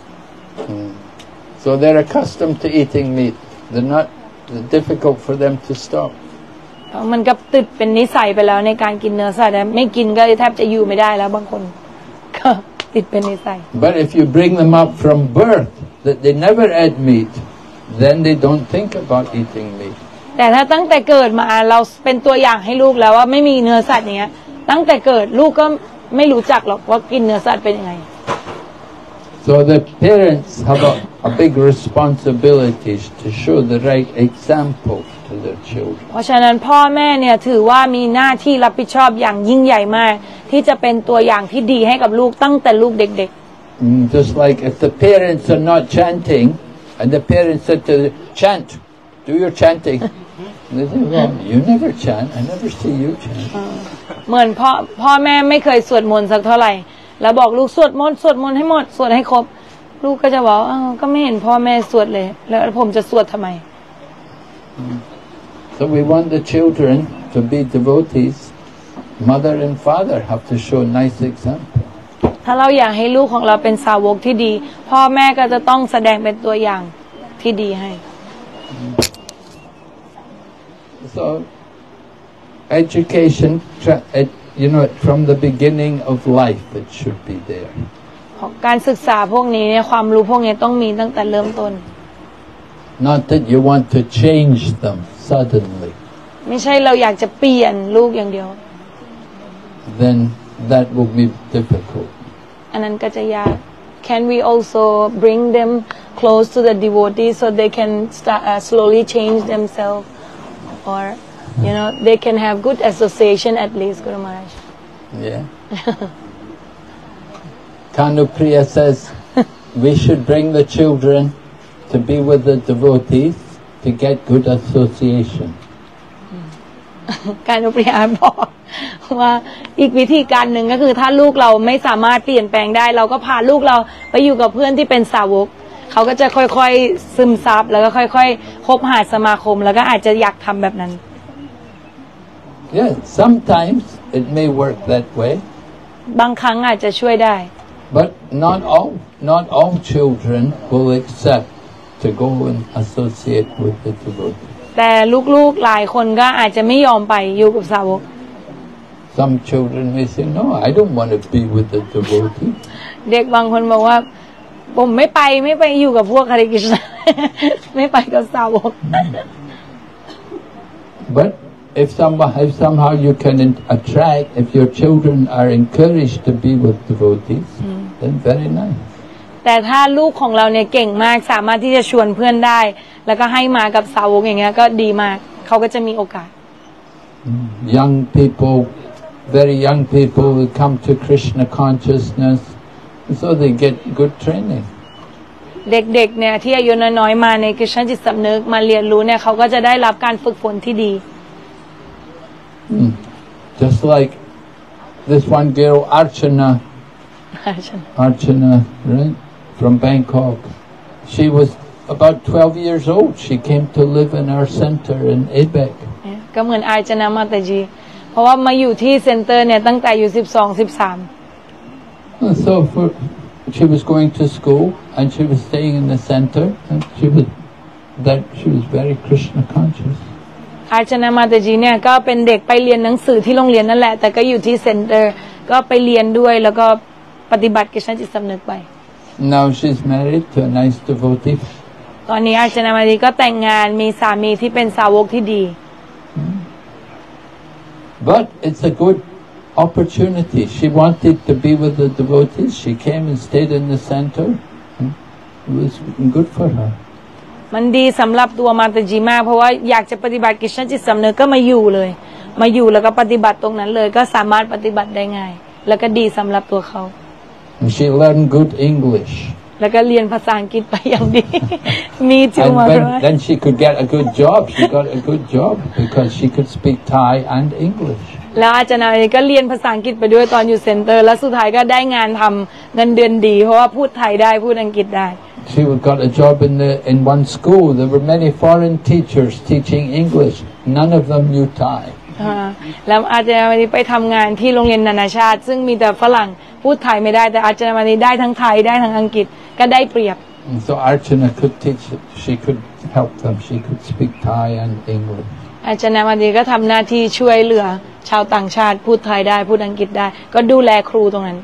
So they're accustomed to eating meat. They're not difficult for them to stop. มันก็ติดเป็นนิสัยไปแล้วในการกินเนื้อสัตว์ไม่กินก็แทบจะอยู่ไม่ได้แล้วบางคนก็ติดเป็นนิสัย But if you bring them up from birth that they never ate meat, then they don't think about eating meat. แต่ถ้าตั้งแต่เกิดมาเราเป็นตัวอย่างให้ลูกแล้วว่าไม่มีเนื้อสัตว์เนี้ยตั้งแต่เกิดลูกก็ไม่รู้จักหรอกว่ากินเนื้อสัตว์เป็นยังไง So the parents have a big responsibility to show the right example to their children. เพราะฉะนั้นพ่อแม่เนี่ยถือว่ามีหน้าที่รับผิดชอบอย่างยิ่งใหญ่มากที่จะเป็นตัวอย่างที่ดีให้กับลูกตั้งแต่ลูกเด็ก Just like if the parents are not chanting, and the parents said to them, chant, do your chanting. They say, well, you never chant. I never see you chant. เหมือนพ่อแม่ไม่เคยสวดมนต์สักเท่าไหร่แล้วบอกลูกสวดมนต์ให้หมดสวดให้ครบลูกก็จะบอกก็ไม่เห็นพ่อแม่สวดเลยแล้วผมจะสวดทำไม So we want the children to be devotees. Mother and father have to show nice example. ถ้าเราอยากให้ลูกของเราเป็นสาวกที่ดีพ่อแม่ก็จะต้องแสดงเป็นตัวอย่างที่ดีให้ So education, from the beginning of life it should be there. การศึกษาพวกนี้เนี่ยความรู้พวกนี้ต้องมีตั้งแต่เริ่มต้น Not that you want to change them suddenly. ไม่ใช่เราอยากจะเปลี่ยนลูกอย่างเดียว Then that will be difficult. อันนั้นก็จะยาก Can we also bring them close to the devotees so they can start, slowly change themselves or they can have good association at least Guru Maharaj. Yeah. Kanupriya says we should bring the children to be with the devotees to get good association. การอุปยานบอกว่าอีกวิธีการหนึ่งก็คือถ้าลูกเราไม่สามารถเปลี่ยนแปลงได้เราก็พาลูกเราไปอยู่กับเพื่อนที่เป็นสาวกเขาก็จะค่อยๆซึมซับแล้วก็ค่อยๆคบหาสมาคมแล้วก็อาจจะอยากทำแบบนั้น Yes, sometimes it may work that way. บางครั้งอาจจะช่วยได้ But not all children will accept to go and associate with the devotee. แต่ลูกๆหลายคนก็อาจจะไม่ยอมไปอยู่กับสาวก Some children may say, no, I don't want to be with the devotee. เด็กบางคนบอกว่าผมไม่ไปอยู่กับพวกฮาริกฤษณะ ไม่ไปกับสาวก But if somehow you can attract, if your children are encouraged to be with devotees, then very nice. แต่ถ้าลูกของเราเนี่ยเก่งมากสามารถที่จะชวนเพื่อนได้แล้วก็ให้มากับสาวกอย่างเงี้ยก็ดีมากเขาก็จะมีโอกาส Young people, very young people will come to Krishna consciousness, so they get good training. เด็กๆเนี่ยที่อายุน้อยๆมาในกฤษณจิตสำนึกมาเรียนรู้เนี่ยเขาก็จะได้รับการฝึกฝนที่ดี Just like this one girl, Archana, right, from Bangkok. She was about 12 years old. She came to live in our center in ABEC. ก็เหมือนอาจนามาตาจีเพราะว่ามาอยู่ที่เซ็นเตอร์เนี่ยตั้งแต่อายุ12-13 So she was going to school and she was staying in the center, and she was very Krishna conscious. อาจนามาตาจีเนี่ยก็เป็นเด็กไปเรียนหนังสือที่โรงเรียนนั่นแหละแต่ก็อยู่ที่เซ็นเตอร์ก็ไปเรียนด้วยแล้วก็ปฏิบัติกฤษณจิตสำนึกไป Now she's married to a nice devotee. ตอนนี้อาจนามาตาจีก็แต่งงานมีสามีที่เป็นสาวกที่ดี But it's a good opportunity. She wanted to be with the devotees. She came and stayed in the center. It was good for her. มันดีสำหรับตัวมาตาจีมากเพราะว่าอยากจะปฏิบัติกฤษณจิตสำนึกก็มาอยู่เลยมาอยู่แล้วก็ปฏิบัติตรงนั้นเลยก็สามารถปฏิบัติได้ง่ายแล้วก็ดีสำหรับตัวเขา And she learned good English. แล้วก็เรียนภาษาอังกฤษไปอย่างดี มีจู And มา then she could get a good job. She got a good job because she could speak Thai and English. แล้วอาจารย์นารีก็เรียนภาษาอังกฤษไปด้วยตอนอยู่เซ็นเตอร์แล้วสุดท้ายก็ได้งานทำเงินเดือนดีเพราะว่าพูดไทยได้พูดอังกฤษได้ She got a job in one school. There were many foreign teachers teaching English. None of them knew Thai. แล้วอาจารย์นารีไปทำงานที่โรงเรียนนานาชาติซึ่งมีแต่ฝรั่งพูดไทยไม่ได้แต่อาจารย์นารีได้ทั้งไทยได้ทั้งอังกฤษก็ได้เปรียบ And so Archana could teach. She could help them. She could speak Thai and English. อาจารย์นารีก็ทำหน้าที่ช่วยเหลือชาวต่างชาติพูดไทยได้พูดอังกฤษได้ก็ดูแลครูตรงนั้น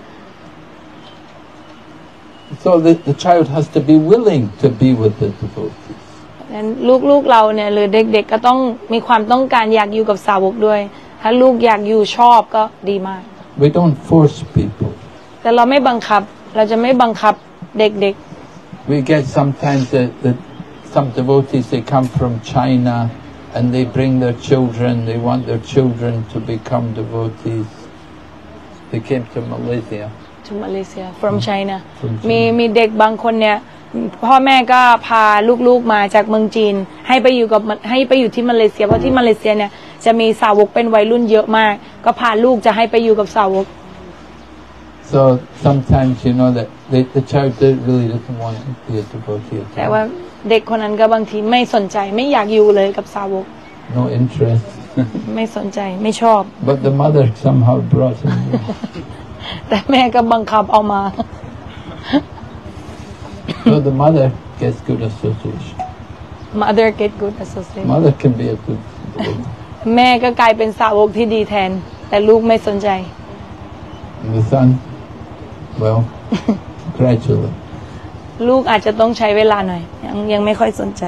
So the child has to be willing to be with the devotees. นั้นลูกๆเราเนี่ยหรือเด็กๆก็ต้องมีความต้องการอยากอยู่กับสาวกด้วยถ้าลูกอยากอยู่ชอบก็ดีมาก We don't force people. แต่เราไม่บังคับเราจะไม่บังคับเด็ก We get sometimes that some devotees, they come from China and they bring their children. They want their children to become devotees. They came to Malaysia. to Malaysia from China From China. มีเด็กบางคนเนี่ยพ่อแม่ก็พาลูกๆมาจากเมืองจีนให้ไปอยู่ที่มาเลเซียเพราะที่มาเลเซียเนี่ยจะมีสาวกเป็นวัยรุ่นเยอะมากก็พาลูกจะให้ไปอยู่กับสาวก So sometimes you know that the child really doesn't want to be a devotee at แต่ว่า all. เด็กคนนั้นก็บางทีไม่สนใจไม่อยากอยู่เลยกับสาวก No interest. ไม่สนใจไม่ชอบ But the mother somehow brought him. แต่แม่ก็บังคับเอามา So the mother gets good association. Mother get good association Mother can be a good devotee. แม่ก็กลายเป็นสาวกที่ดีแทนแต่ลูกไม่สนใจ And the son, well, gradually. ลูกอาจจะต้องใช้เวลาหน่อยยังไม่ค่อยสนใจ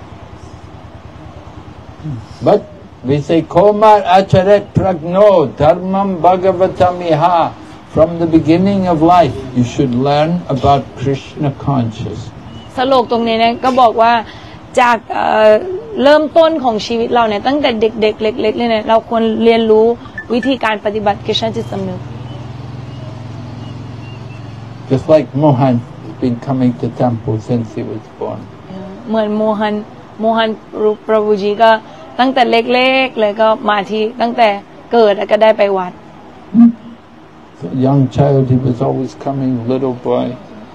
But we say, Komar acharet pragno dharmam bhagavatamiha. From the beginning of life, you should learn about Krishna consciousness. สโลกตรงนี้เนี่ยก็บอกว่าจากเริ่มต้นของชีวิตเราเนี่ยตั้งแต่เด็กๆเล็กๆเลยเนี่ยเราควรเรียนรู้วิธีการปฏิบัติกฤษณจิตสำนึก Just like Mohan has been coming to temple since he was born. เหมือนโมฮันประบูจีก็ตั้งแต่เล็กๆเลยก็มาที่ตั้งแต่เกิดแล้วก็ได้ไปวัด So young child, he was always coming, little boy,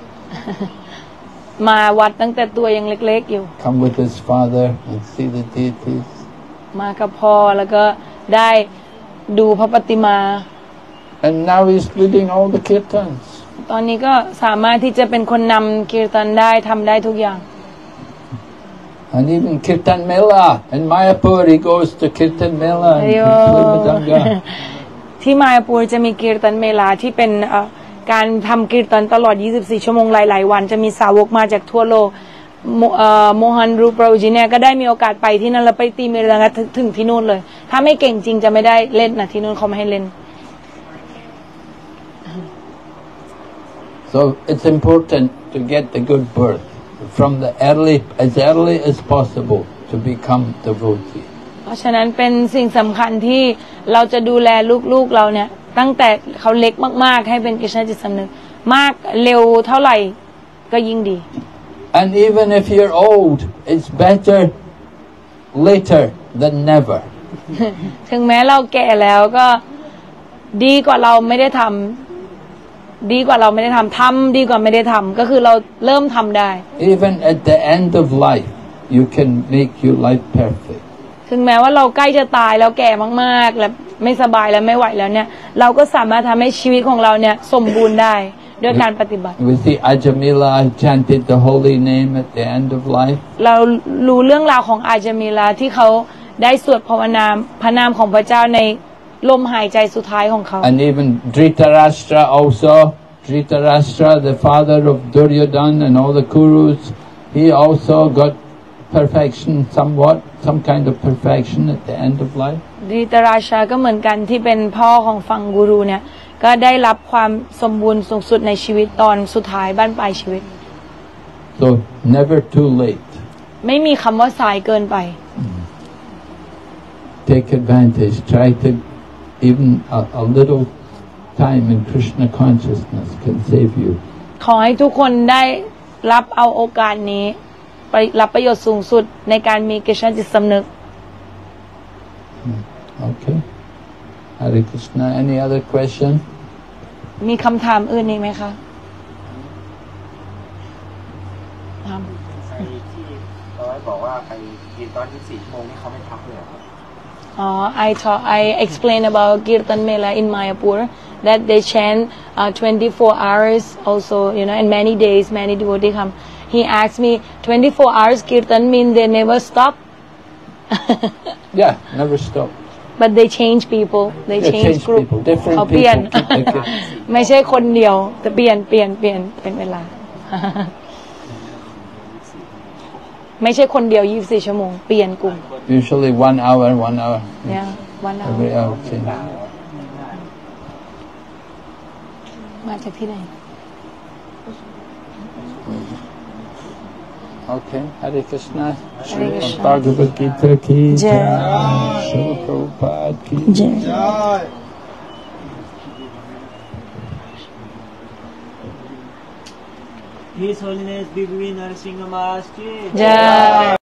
มาวัดตั้งแต่ตัวยังเล็กๆอยู่ come with his father and see the deities. มากับพ่อแล้วก็ได้ดูพระปฏิมา And now he's leading all the kirtans. ตอนนี้ก็สามารถที่จะเป็นคนนำกีรตันได้ทำได้ทุกอย่าง And even Kirtan Mela in Mayapur, he goes to Kirtan Mela and โย play Mridanga. ที่มายาปูรจะมีกีรตันเมลาที่เป็นการทำกีรตันตลอด 24 ชั่วโมงหลายๆวันจะมีสาวกมาจากทั่วโลกโมฮันรูปราอูจีเนี่ยก็ได้มีโอกาสไปที่นั่นแล้วไปตีเมริดังถึงที่นู่นเลยถ้าไม่เก่งจริงจะไม่ได้เล่นนะที่นู่นเขาไม่ให้เล่น So it's important to get the good birth from as early as possible to become devotee. เพราะฉะนั้นเป็นสิ่งสำคัญที่เราจะดูแลลูกๆเราเนี่ยตั้งแต่เขาเล็กมากๆให้เป็นกฤษณจิตสำนึกมากเร็วเท่าไหร่ก็ยิ่งดี And even if you're old, it's better later than never. ถึงแม้เราแก่แล้วก็ดีกว่าเราไม่ได้ทำดีกว่าเราไม่ได้ทำทำดีกว่าไม่ได้ทำก็คือเราเริ่มทำได้ Even at the end of life, you can make your life perfect. ถึงแม้ว่าเราใกล้จะตายแล้วแก่มากๆแล้วไม่สบายแล้วไม่ไหวแล้วเนี่ยเราก็สามารถทำให้ชีวิตของเราเนี่ยสมบูรณ์ได้ด้วยการปฏิบัติ We see Ajamila chanted the holy name at the end of life. เรารู้เรื่องราวของอาจามิลาที่เขาได้สวดภาวนาพระนามของพระเจ้าในลมหายใจสุดท้ายของเขา And even Dhritarashtra also, Dhritarashtra, the father of Duryodhana and all the Kurus, he also got perfection somewhat, some kind of perfection at the end of life. ดริตราชาก็เหมือนกันที่เป็นพ่อของฝั่งกูรูเนี่ยก็ได้รับความสมบูรณ์สูงสุดในชีวิตตอนสุดท้ายบ้านปลายชีวิต So never too late. ไม่มีคำว่าสายเกินไป Take advantage. Try to even a little time in Krishna consciousness can save you. ขอให้ทุกคนได้รับเอาโอกาสนี้ไปรับประโยชน์สูงสุดในการมีกฤษณจิตสำนึก Okay. Hare Krishna. Any other question? มีคำถามอื่นอีกไหมคะถามไอ้ที่เราบอกว่าไปกินตอน24 ชั่วโมงนี่เขาไม่พักเลยเหรอครับ I explained about Kirtan Mela in Mayapur that they chant 24 hours also, you know, and many days, many devotees come. He asked me, 24 hours Kirtan mean they never stop? Yeah, never stop. But they change people, they Yeah, change group. people, different เขาเปลี่ยน people. ไม่ใช่คนเดียวแต่เปลี่ยนเป็นเวลา ไม่ใช่คนเดียว24 ชั่วโมงเปลี่ยนกลุ่ม Usually 1 hour, 1 hour. yeah วันเอา Every hour change. มาจากที่ไหน Okay, Hare Krishna. Hare Krishna. Bhagavad Gita ki Jai. jai. Srila Prabhupada ki Jai. Joy His Holiness Bhagwan Narasimha Maharaj ki Jai.